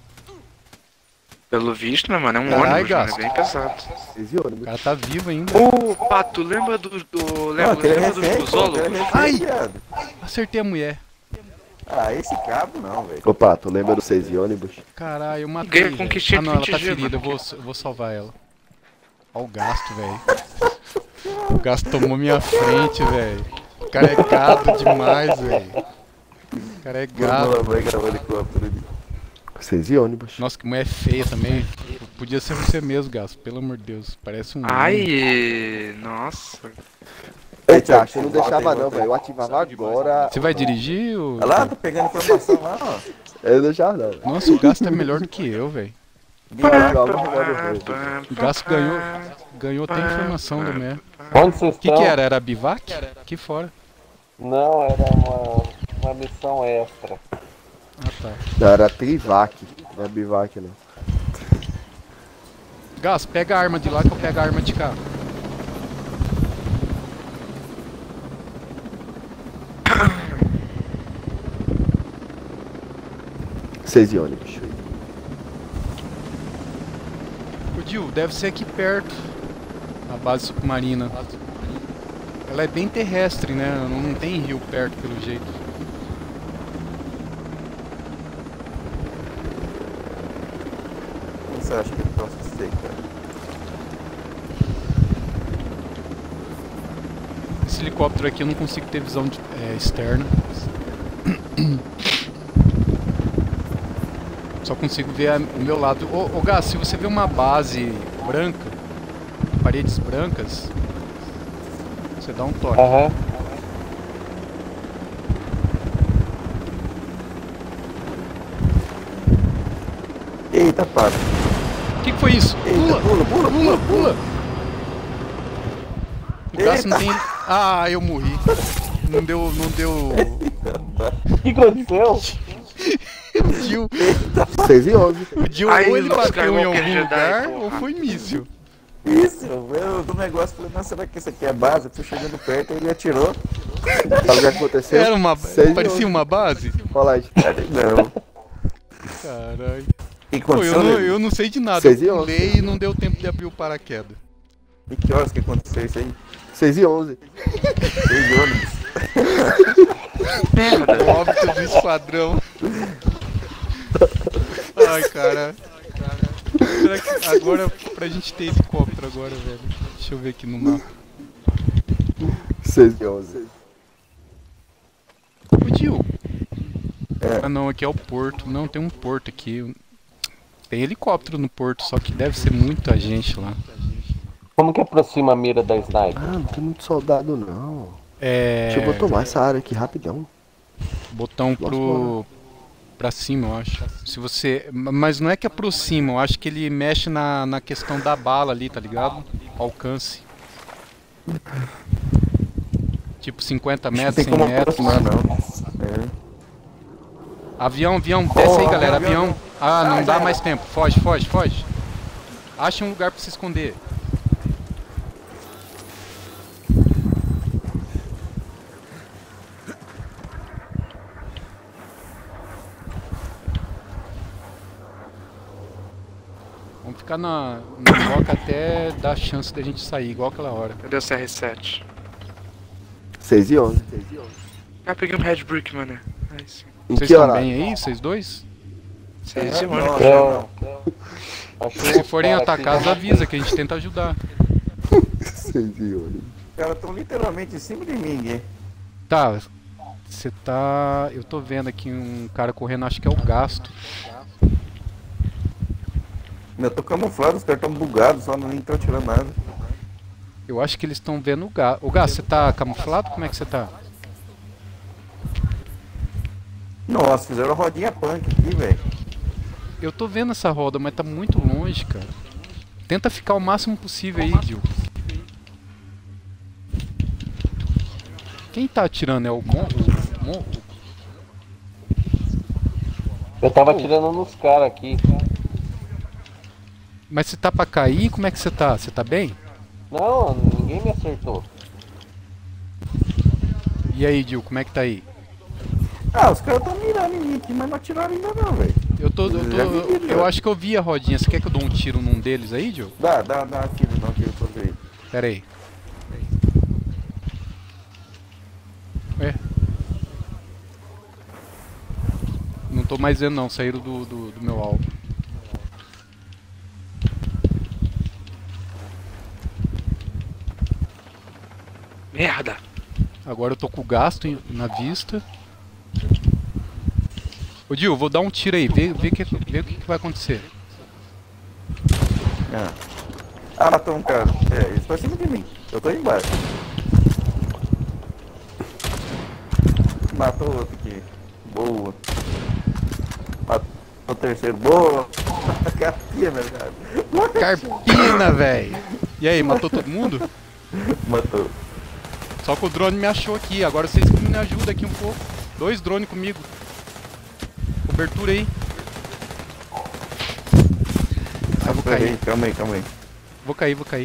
Pelo visto, né, mano? É um Caralho, ônibus, mano. É gasto. bem pesado. 6 O horas. cara tá vivo ainda. Ô, pato, lembra do. Aquele Lembra do refém, pô, Zolo? aquele refém, Ai! viado. Acertei a mulher. Ah, esse cabo não, velho. Opa, tu lembra do 6 ônibus? Caralho, eu matei. Ganha velho. conquistinha Ah, de não, ela 20 tá G, ferida, mano. eu vou salvar ela. Ó o gasto, velho. O gasto tomou minha frente, velho. O cara é gado demais, velho. O cara é Vamos gado. lá, vai gravar helicóptero ali. 6 ônibus. Nossa, que mulher feia também. Podia ser você mesmo, gasto. Pelo amor de Deus. Parece um. Ai, nossa. Eita, acho que eu não deixava não, velho. Eu ativava agora. Você vai dirigir? Ou... Olha lá, tá pegando informação lá, ó. Eu não deixava não. Nossa, o gasto é melhor do que eu, velho. Eu ativava agora mesmo. O gasto ganhou até informação da mulher. Onde vocês O que estão? era? Era bivac? Aqui fora. Não, era uma missão extra. Ah, tá. Não, era Trivac. Não é Bivac não. Gas, pega a arma de lá que eu pego a arma de cá. Seis ônibus. Ô Dil, deve ser aqui perto. A base submarina. Ela é bem terrestre, né? Não tem rio perto pelo jeito. Você acha que eu posso ser, cara? Esse helicóptero aqui eu não consigo ter visão externa. Só consigo ver o meu lado. Ô Gas, se você vê uma base branca, paredes brancas, você dá um toque. Aham. Eita, pato. O que foi isso? Eita, pula. Pula! O Gas não tem. Ah, eu morri. Não deu. O que aconteceu? O Dil, 6 e 11. Aí, ou ele Luke bateu em algum Skywalker Jedi, lugar porra. ou foi míssil. Isso, eu do negócio falei, mas será que isso aqui é base? Eu fui chegando perto e ele atirou. Sabe o que aconteceu? Era uma. Seis e Parecia 11. uma base? Fala aí. Não. Caralho. E Pô, aconteceu, eu não sei de nada. Seis e Eu onze. pulei e não deu tempo de abrir o paraquedas. E que horas que aconteceu isso aí? 6 e 11. 6 ônibus. Merda. Óbito do esquadrão. Ai, cara. Será que agora pra gente ter helicóptero agora, velho? Deixa eu ver aqui no mapa. 6 e 11. Ô, Dil. É. Ah, não, aqui é o porto. Não, tem um porto aqui. Tem helicóptero no porto, só que deve ser muita gente lá. Como que aproxima a mira da sniper? Ah, não tem muito soldado não. É. Deixa eu tomar essa área aqui rapidão. Botão pra cima, eu acho. Se você. Mas não é que aproxima, eu acho que ele mexe na questão da bala ali, tá ligado? Alcance. Tipo 50 Não metros, tem 100 como metros. aproximar, não. É. Avião, desce aí, galera, avião. Ah, não dá mais tempo. Foge. Acha um lugar pra se esconder. Vamos ficar na roca até dar chance da gente sair, igual aquela hora. Cadê o CR7? 6 e 11. Ah, peguei um Red Brick, mano. Nice. Em Vocês que estão horário? bem aí, vocês dois? 6 e 1. Eu... Se forem atacados, avisa que a gente tenta ajudar. 6 e 11. Os caras estão literalmente em cima de mim, hein? Tá, você tá... Eu tô vendo aqui um cara correndo, acho que é o Gasto. Eu tô camuflado, os caras estão bugados, só não estão tirando nada. Eu acho que eles estão vendo o Gasto. O Gasto, você tá camuflado? Como é que você tá? Nossa, fizeram a rodinha punk aqui, velho. Eu tô vendo essa roda, mas tá muito longe, cara. Tenta ficar o máximo possível aí, Gil. Quem tá atirando é o Mon? Eu tava atirando nos caras aqui. Mas você tá pra cair? Como é que você tá? Você tá bem? Não, ninguém me acertou. E aí, Gil, como é que tá aí? Ah, os caras estão mirando em mim aqui, mas não atiraram ainda não, velho. Eu acho que eu vi a rodinha. Você quer que eu dou um tiro num deles aí, Gil? Dá um tiro sobre aí. Pera aí. É. Não tô mais vendo não, saíram do meu alvo. Merda! Agora eu tô com o Gasto na vista. Ô Gil, vou dar um tiro aí, vê o que vai acontecer. Ah, matou um cara. É, eles estão em cima de mim. Eu tô aí embaixo. Matou outro aqui. Boa. Matou o terceiro. Boa. Carpinha, meu cara. Carpina, velho! E aí, matou todo mundo? Matou. Só que o drone me achou aqui, agora vocês me ajudam aqui um pouco. 2 drones comigo. Cobertura aí. Eu vou cair. Calma aí. Vou cair.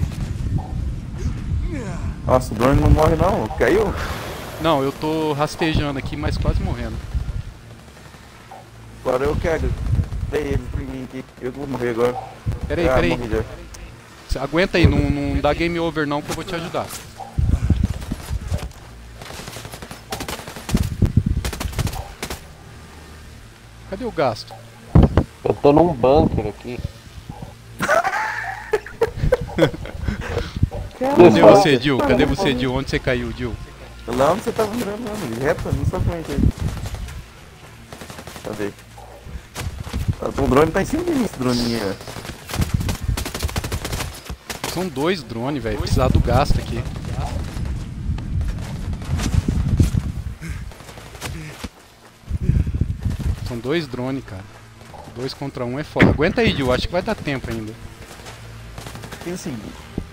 Nossa, o drone não morre não. Caiu? Não, eu tô rastejando aqui, mas quase morrendo. Agora eu quero. Dei eles pra mim aqui. Eu vou morrer agora. Pera aí. Morri já. Cê aguenta aí, não dá game over não que eu vou te ajudar. Cadê o Gasto? Eu tô num bunker aqui. Cadê você, Gil? Cadê você, Gil? Onde você caiu, Gil? Lá onde você tava mirando, mano. Reto, não só frente aí. Cadê? O drone tá em cima de mim, esse droninho aí, ó. São 2 drones, velho. Precisar do Gasto aqui. São 2 drones, cara. 2 contra 1 é foda. Aguenta aí, Gil. Acho que vai dar tempo ainda. Tem o seguinte.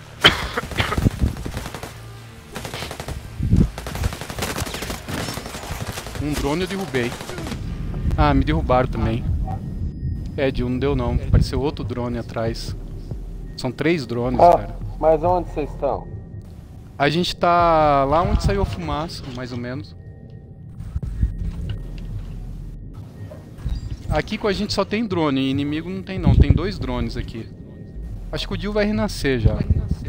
Um drone eu derrubei. Ah, me derrubaram também. É, Gil, não deu não. Apareceu outro drone atrás. São 3 drones, cara. Mas onde vocês estão? A gente tá lá onde saiu a fumaça, mais ou menos. Aqui com a gente só tem drone, inimigo não tem não. Tem 2 drones aqui. Acho que o Gil vai renascer já.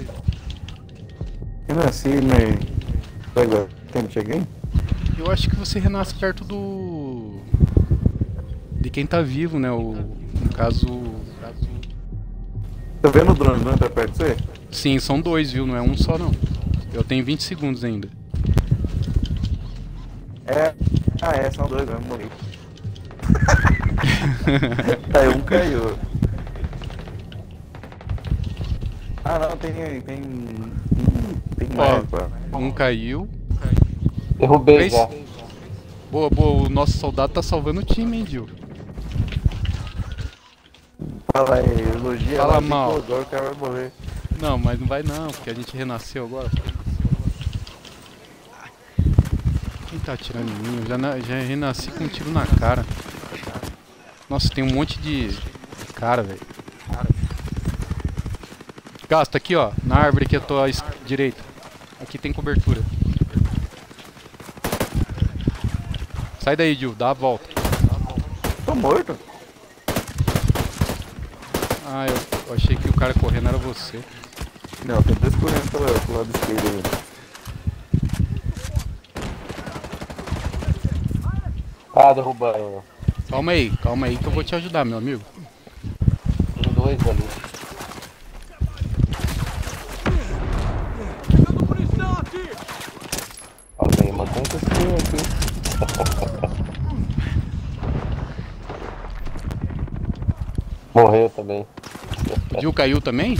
Eu nasci, né? Agora, cheguei? Eu acho que você renasce perto do... de quem tá vivo, né? No caso... Tá vendo o drone? O drone tá perto de você? Sim, são 2, viu? Não é um só não. Eu tenho 20 segundos ainda. É. Ah, é, são 2, eu morri. Aí um caiu. Ah não, tem mais, pá. Um caiu. Derrubei 3. já. Boa, boa. O nosso soldado tá salvando o time, hein, Gil? Fala aí, elogia Fala lá, mal. Agora o cara vai morrer. Não, mas não vai não, porque a gente renasceu agora. Quem tá atirando em mim? Eu já renasci com um tiro na cara. Nossa, tem um monte de cara, velho. Gasto aqui, ó. Na árvore aqui à tua direita. Aqui tem cobertura. Sai daí, Gil. Dá a volta. Tô morto. Ah, eu achei que o cara correndo era você. Não, tem dois correndo pro lado esquerdo aí. Ah, derrubaram. Calma aí que eu vou te ajudar, meu amigo. Tem dois ali. Olha aí, mantém esse aqui. Morreu também. O Gil caiu também?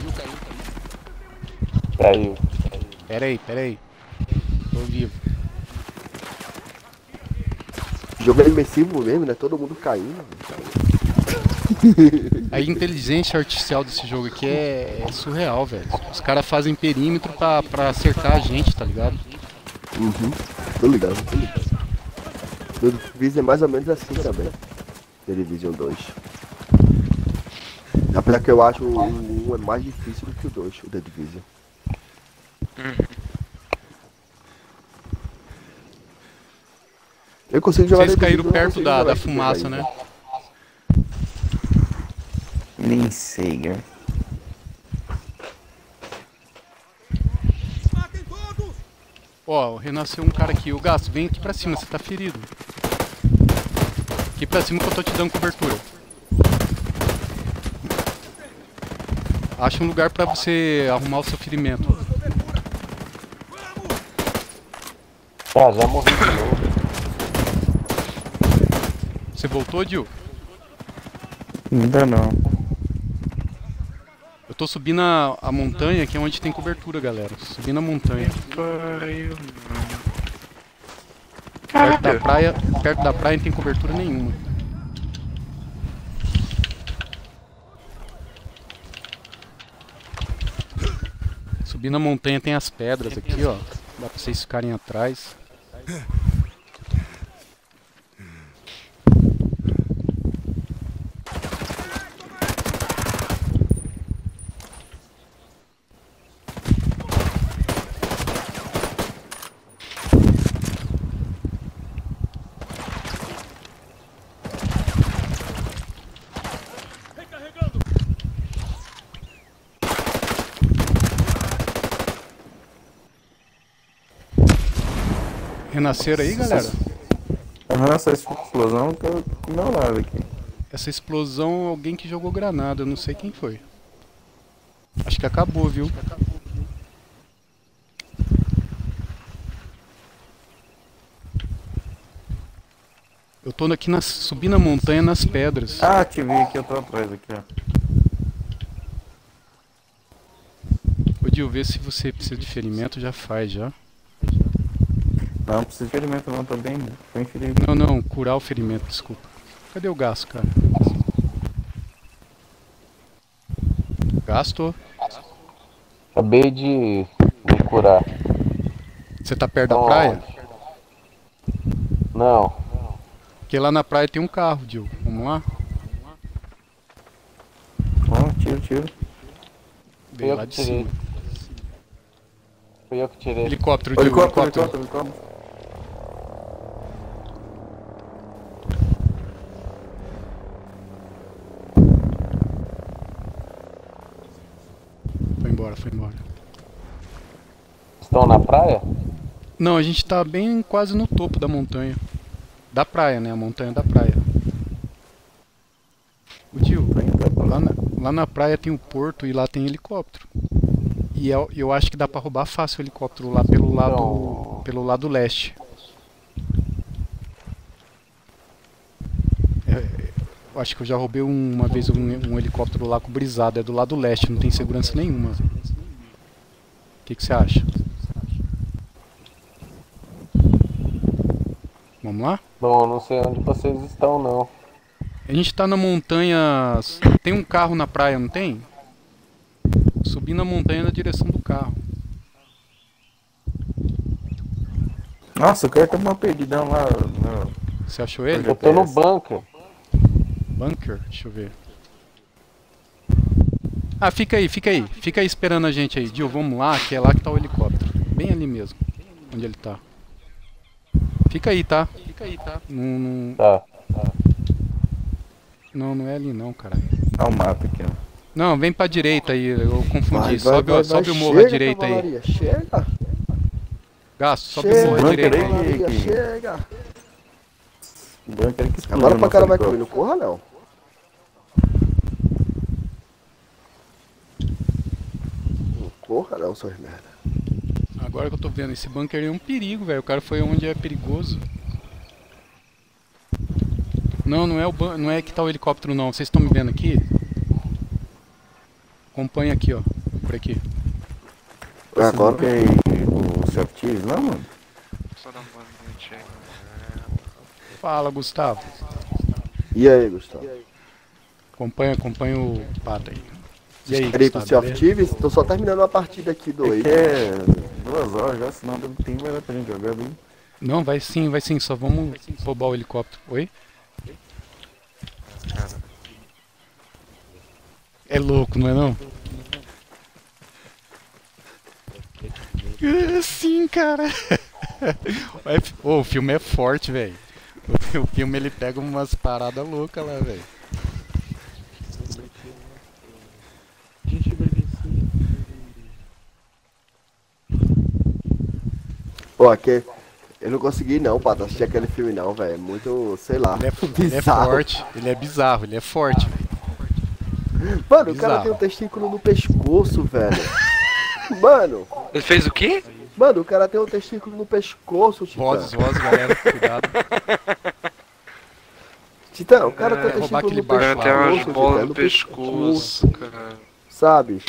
Caiu. Pera aí. Tô vivo. Jogo é imersivo mesmo, né? Todo mundo caindo. A inteligência artificial desse jogo aqui é surreal, velho. Os caras fazem perímetro pra cercar a gente, tá ligado? Uhum. Tô ligado. No Division é mais ou menos assim também. The Division 2. Apesar que eu acho o 1 é mais difícil do que o 2, o The Division. Eu consigo jogar Vocês The caíram Division, eu perto consigo da jogar esse jogo fumaça, aí. né? Nem sei, cara. Ó, renasceu um cara aqui. O Gasto, vem aqui pra cima, você tá ferido. Aqui pra cima que eu tô te dando cobertura. Acha um lugar pra você arrumar o seu ferimento. Ah, já morri de novo. Você voltou, Gil? Ainda não. Eu tô subindo a montanha, que é onde tem cobertura, galera. Subindo a montanha. Pariu, Perto da praia não tem cobertura nenhuma. Subindo a montanha tem as pedras aqui, ó. Dá pra vocês ficarem atrás. Renasceram aí, galera? Nossa, essa explosão tá com meu lado aqui. Essa explosão, alguém que jogou granada, eu não sei quem foi. Acho que acabou, viu? Eu tô aqui subindo a montanha nas pedras. Ah, te vi aqui, eu tô atrás aqui, ó. Ô Dil, vê se você precisa de ferimento, já faz, já. Não precisa de ferimento não, tô bem ferido. Não, curar o ferimento, desculpa. Cadê o gasto, cara? Gasto? Acabei de me curar. Você tá perto da Onde? praia? Não. Porque lá na praia tem um carro, Dil. Vamos lá? Ó, tiro. Veio lá de cima. Fui eu que tirei. Helicóptero, Dil, helicóptero. Helicóptero. Foi embora. Estão na praia? Não, a gente tá bem quase no topo da montanha. Da praia, né? A montanha da praia. O Dil, lá na praia tem um porto e lá tem helicóptero. E eu acho que dá pra roubar fácil o helicóptero lá pelo lado leste. Eu acho que eu já roubei uma vez um helicóptero lá com brisado. É do lado leste, não tem segurança nenhuma. O que você acha? Vamos lá? Bom, não sei onde vocês estão, não. A gente tá na montanha. Tem um carro na praia, não tem? Subi na montanha na direção do carro. Nossa, o cara tem uma perdidão lá. Você achou ele? Eu tô no bunker. Bunker? Deixa eu ver. Ah, fica aí, fica aí. Fica aí esperando a gente aí. Dil, vamos lá, que é lá que tá o helicóptero. Bem ali mesmo, onde ele tá. Fica aí, tá? Fica aí, tá? Não, Tá. não é ali não, caralho. Tá o mato aqui, ó. Não, vem pra direita aí, eu confundi. Vai, Sobe o morro chega, à direita aí. cavalaria, chega. Gasto, sobe o Chega, morro à direita aí. cavalaria, aí. chega. O bunker que explodiu Agora pra nosso cara vai comer, helicóptero. não corra não. Não corra não, suas merda. Agora que eu tô vendo, esse bunker aí é um perigo, velho. O cara foi onde é perigoso. Não, não é que tá o helicóptero não. Vocês estão me vendo aqui? Acompanha aqui, ó. Por aqui. Agora Bunker aí, o Self-Cheese lá, mano? Só dá um boa noite aí. Fala, Gustavo. E aí, Gustavo? Acompanha o pato aí. E aí, Peraí, com o Gustavo? Self-Tives, tô só terminando a partida aqui do Aqui Age. é 2 horas já, senão não tem mais pra gente jogar bem. Não, vai sim. Só vamos roubar o helicóptero. Oi? É louco, não é não? Sim, cara. O filme é forte, velho. O filme ele pega umas paradas loucas lá, velho. Ó, aqui, eu não consegui não, Pato, assistir aquele filme não, velho. É muito, sei lá, Ele é bizarro. forte, ele é bizarro, ele é forte, velho. Mano, o cara Bizarro. tem um testículo no pescoço, velho. Mano, Ele fez o quê? o cara tem um testículo no pescoço, Titã. Vozes, galera, cuidado. Titã, o cara tem um roubar testículo aquele no barco Tem lá. pescoço, umas Titã, bolas no no pescoço, cara. sabe?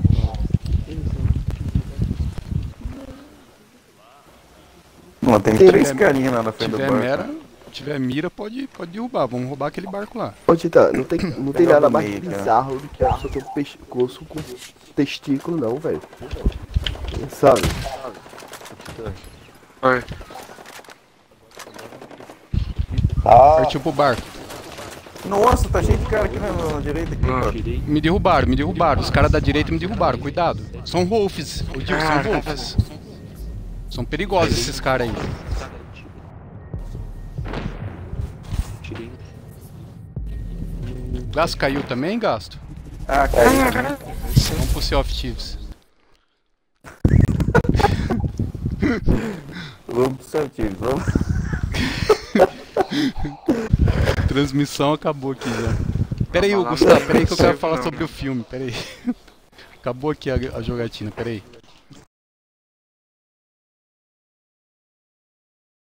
Mano, tem Tem 3 mira- carinhas lá na frente do Tiver barco. mera, tiver mira, pode derrubar. Vamos roubar aquele barco lá. Ô, Titã, não tem Pega nada do mais meio, cara. bizarro do que a pessoa ter um pescoço com testículo, não, velho. Sabe? Oi. Ah, Partiu pro barco. Nossa, tá cheio de cara aqui na direita aqui, Ah. cara. Me derrubaram. Os caras da direita me derrubaram, cuidado. São wolves, eu digo, são wolves. São perigosos esses caras aí. Gasto caiu também, Gasto? Ah, cara. Vamos pro Sea of Thieves. Vamos pro Self-Cheese, vamos. Transmissão acabou aqui já. Pera aí, Gustavo, pera aí que eu quero falar sobre o filme, pera aí. Acabou aqui a jogatina, pera aí.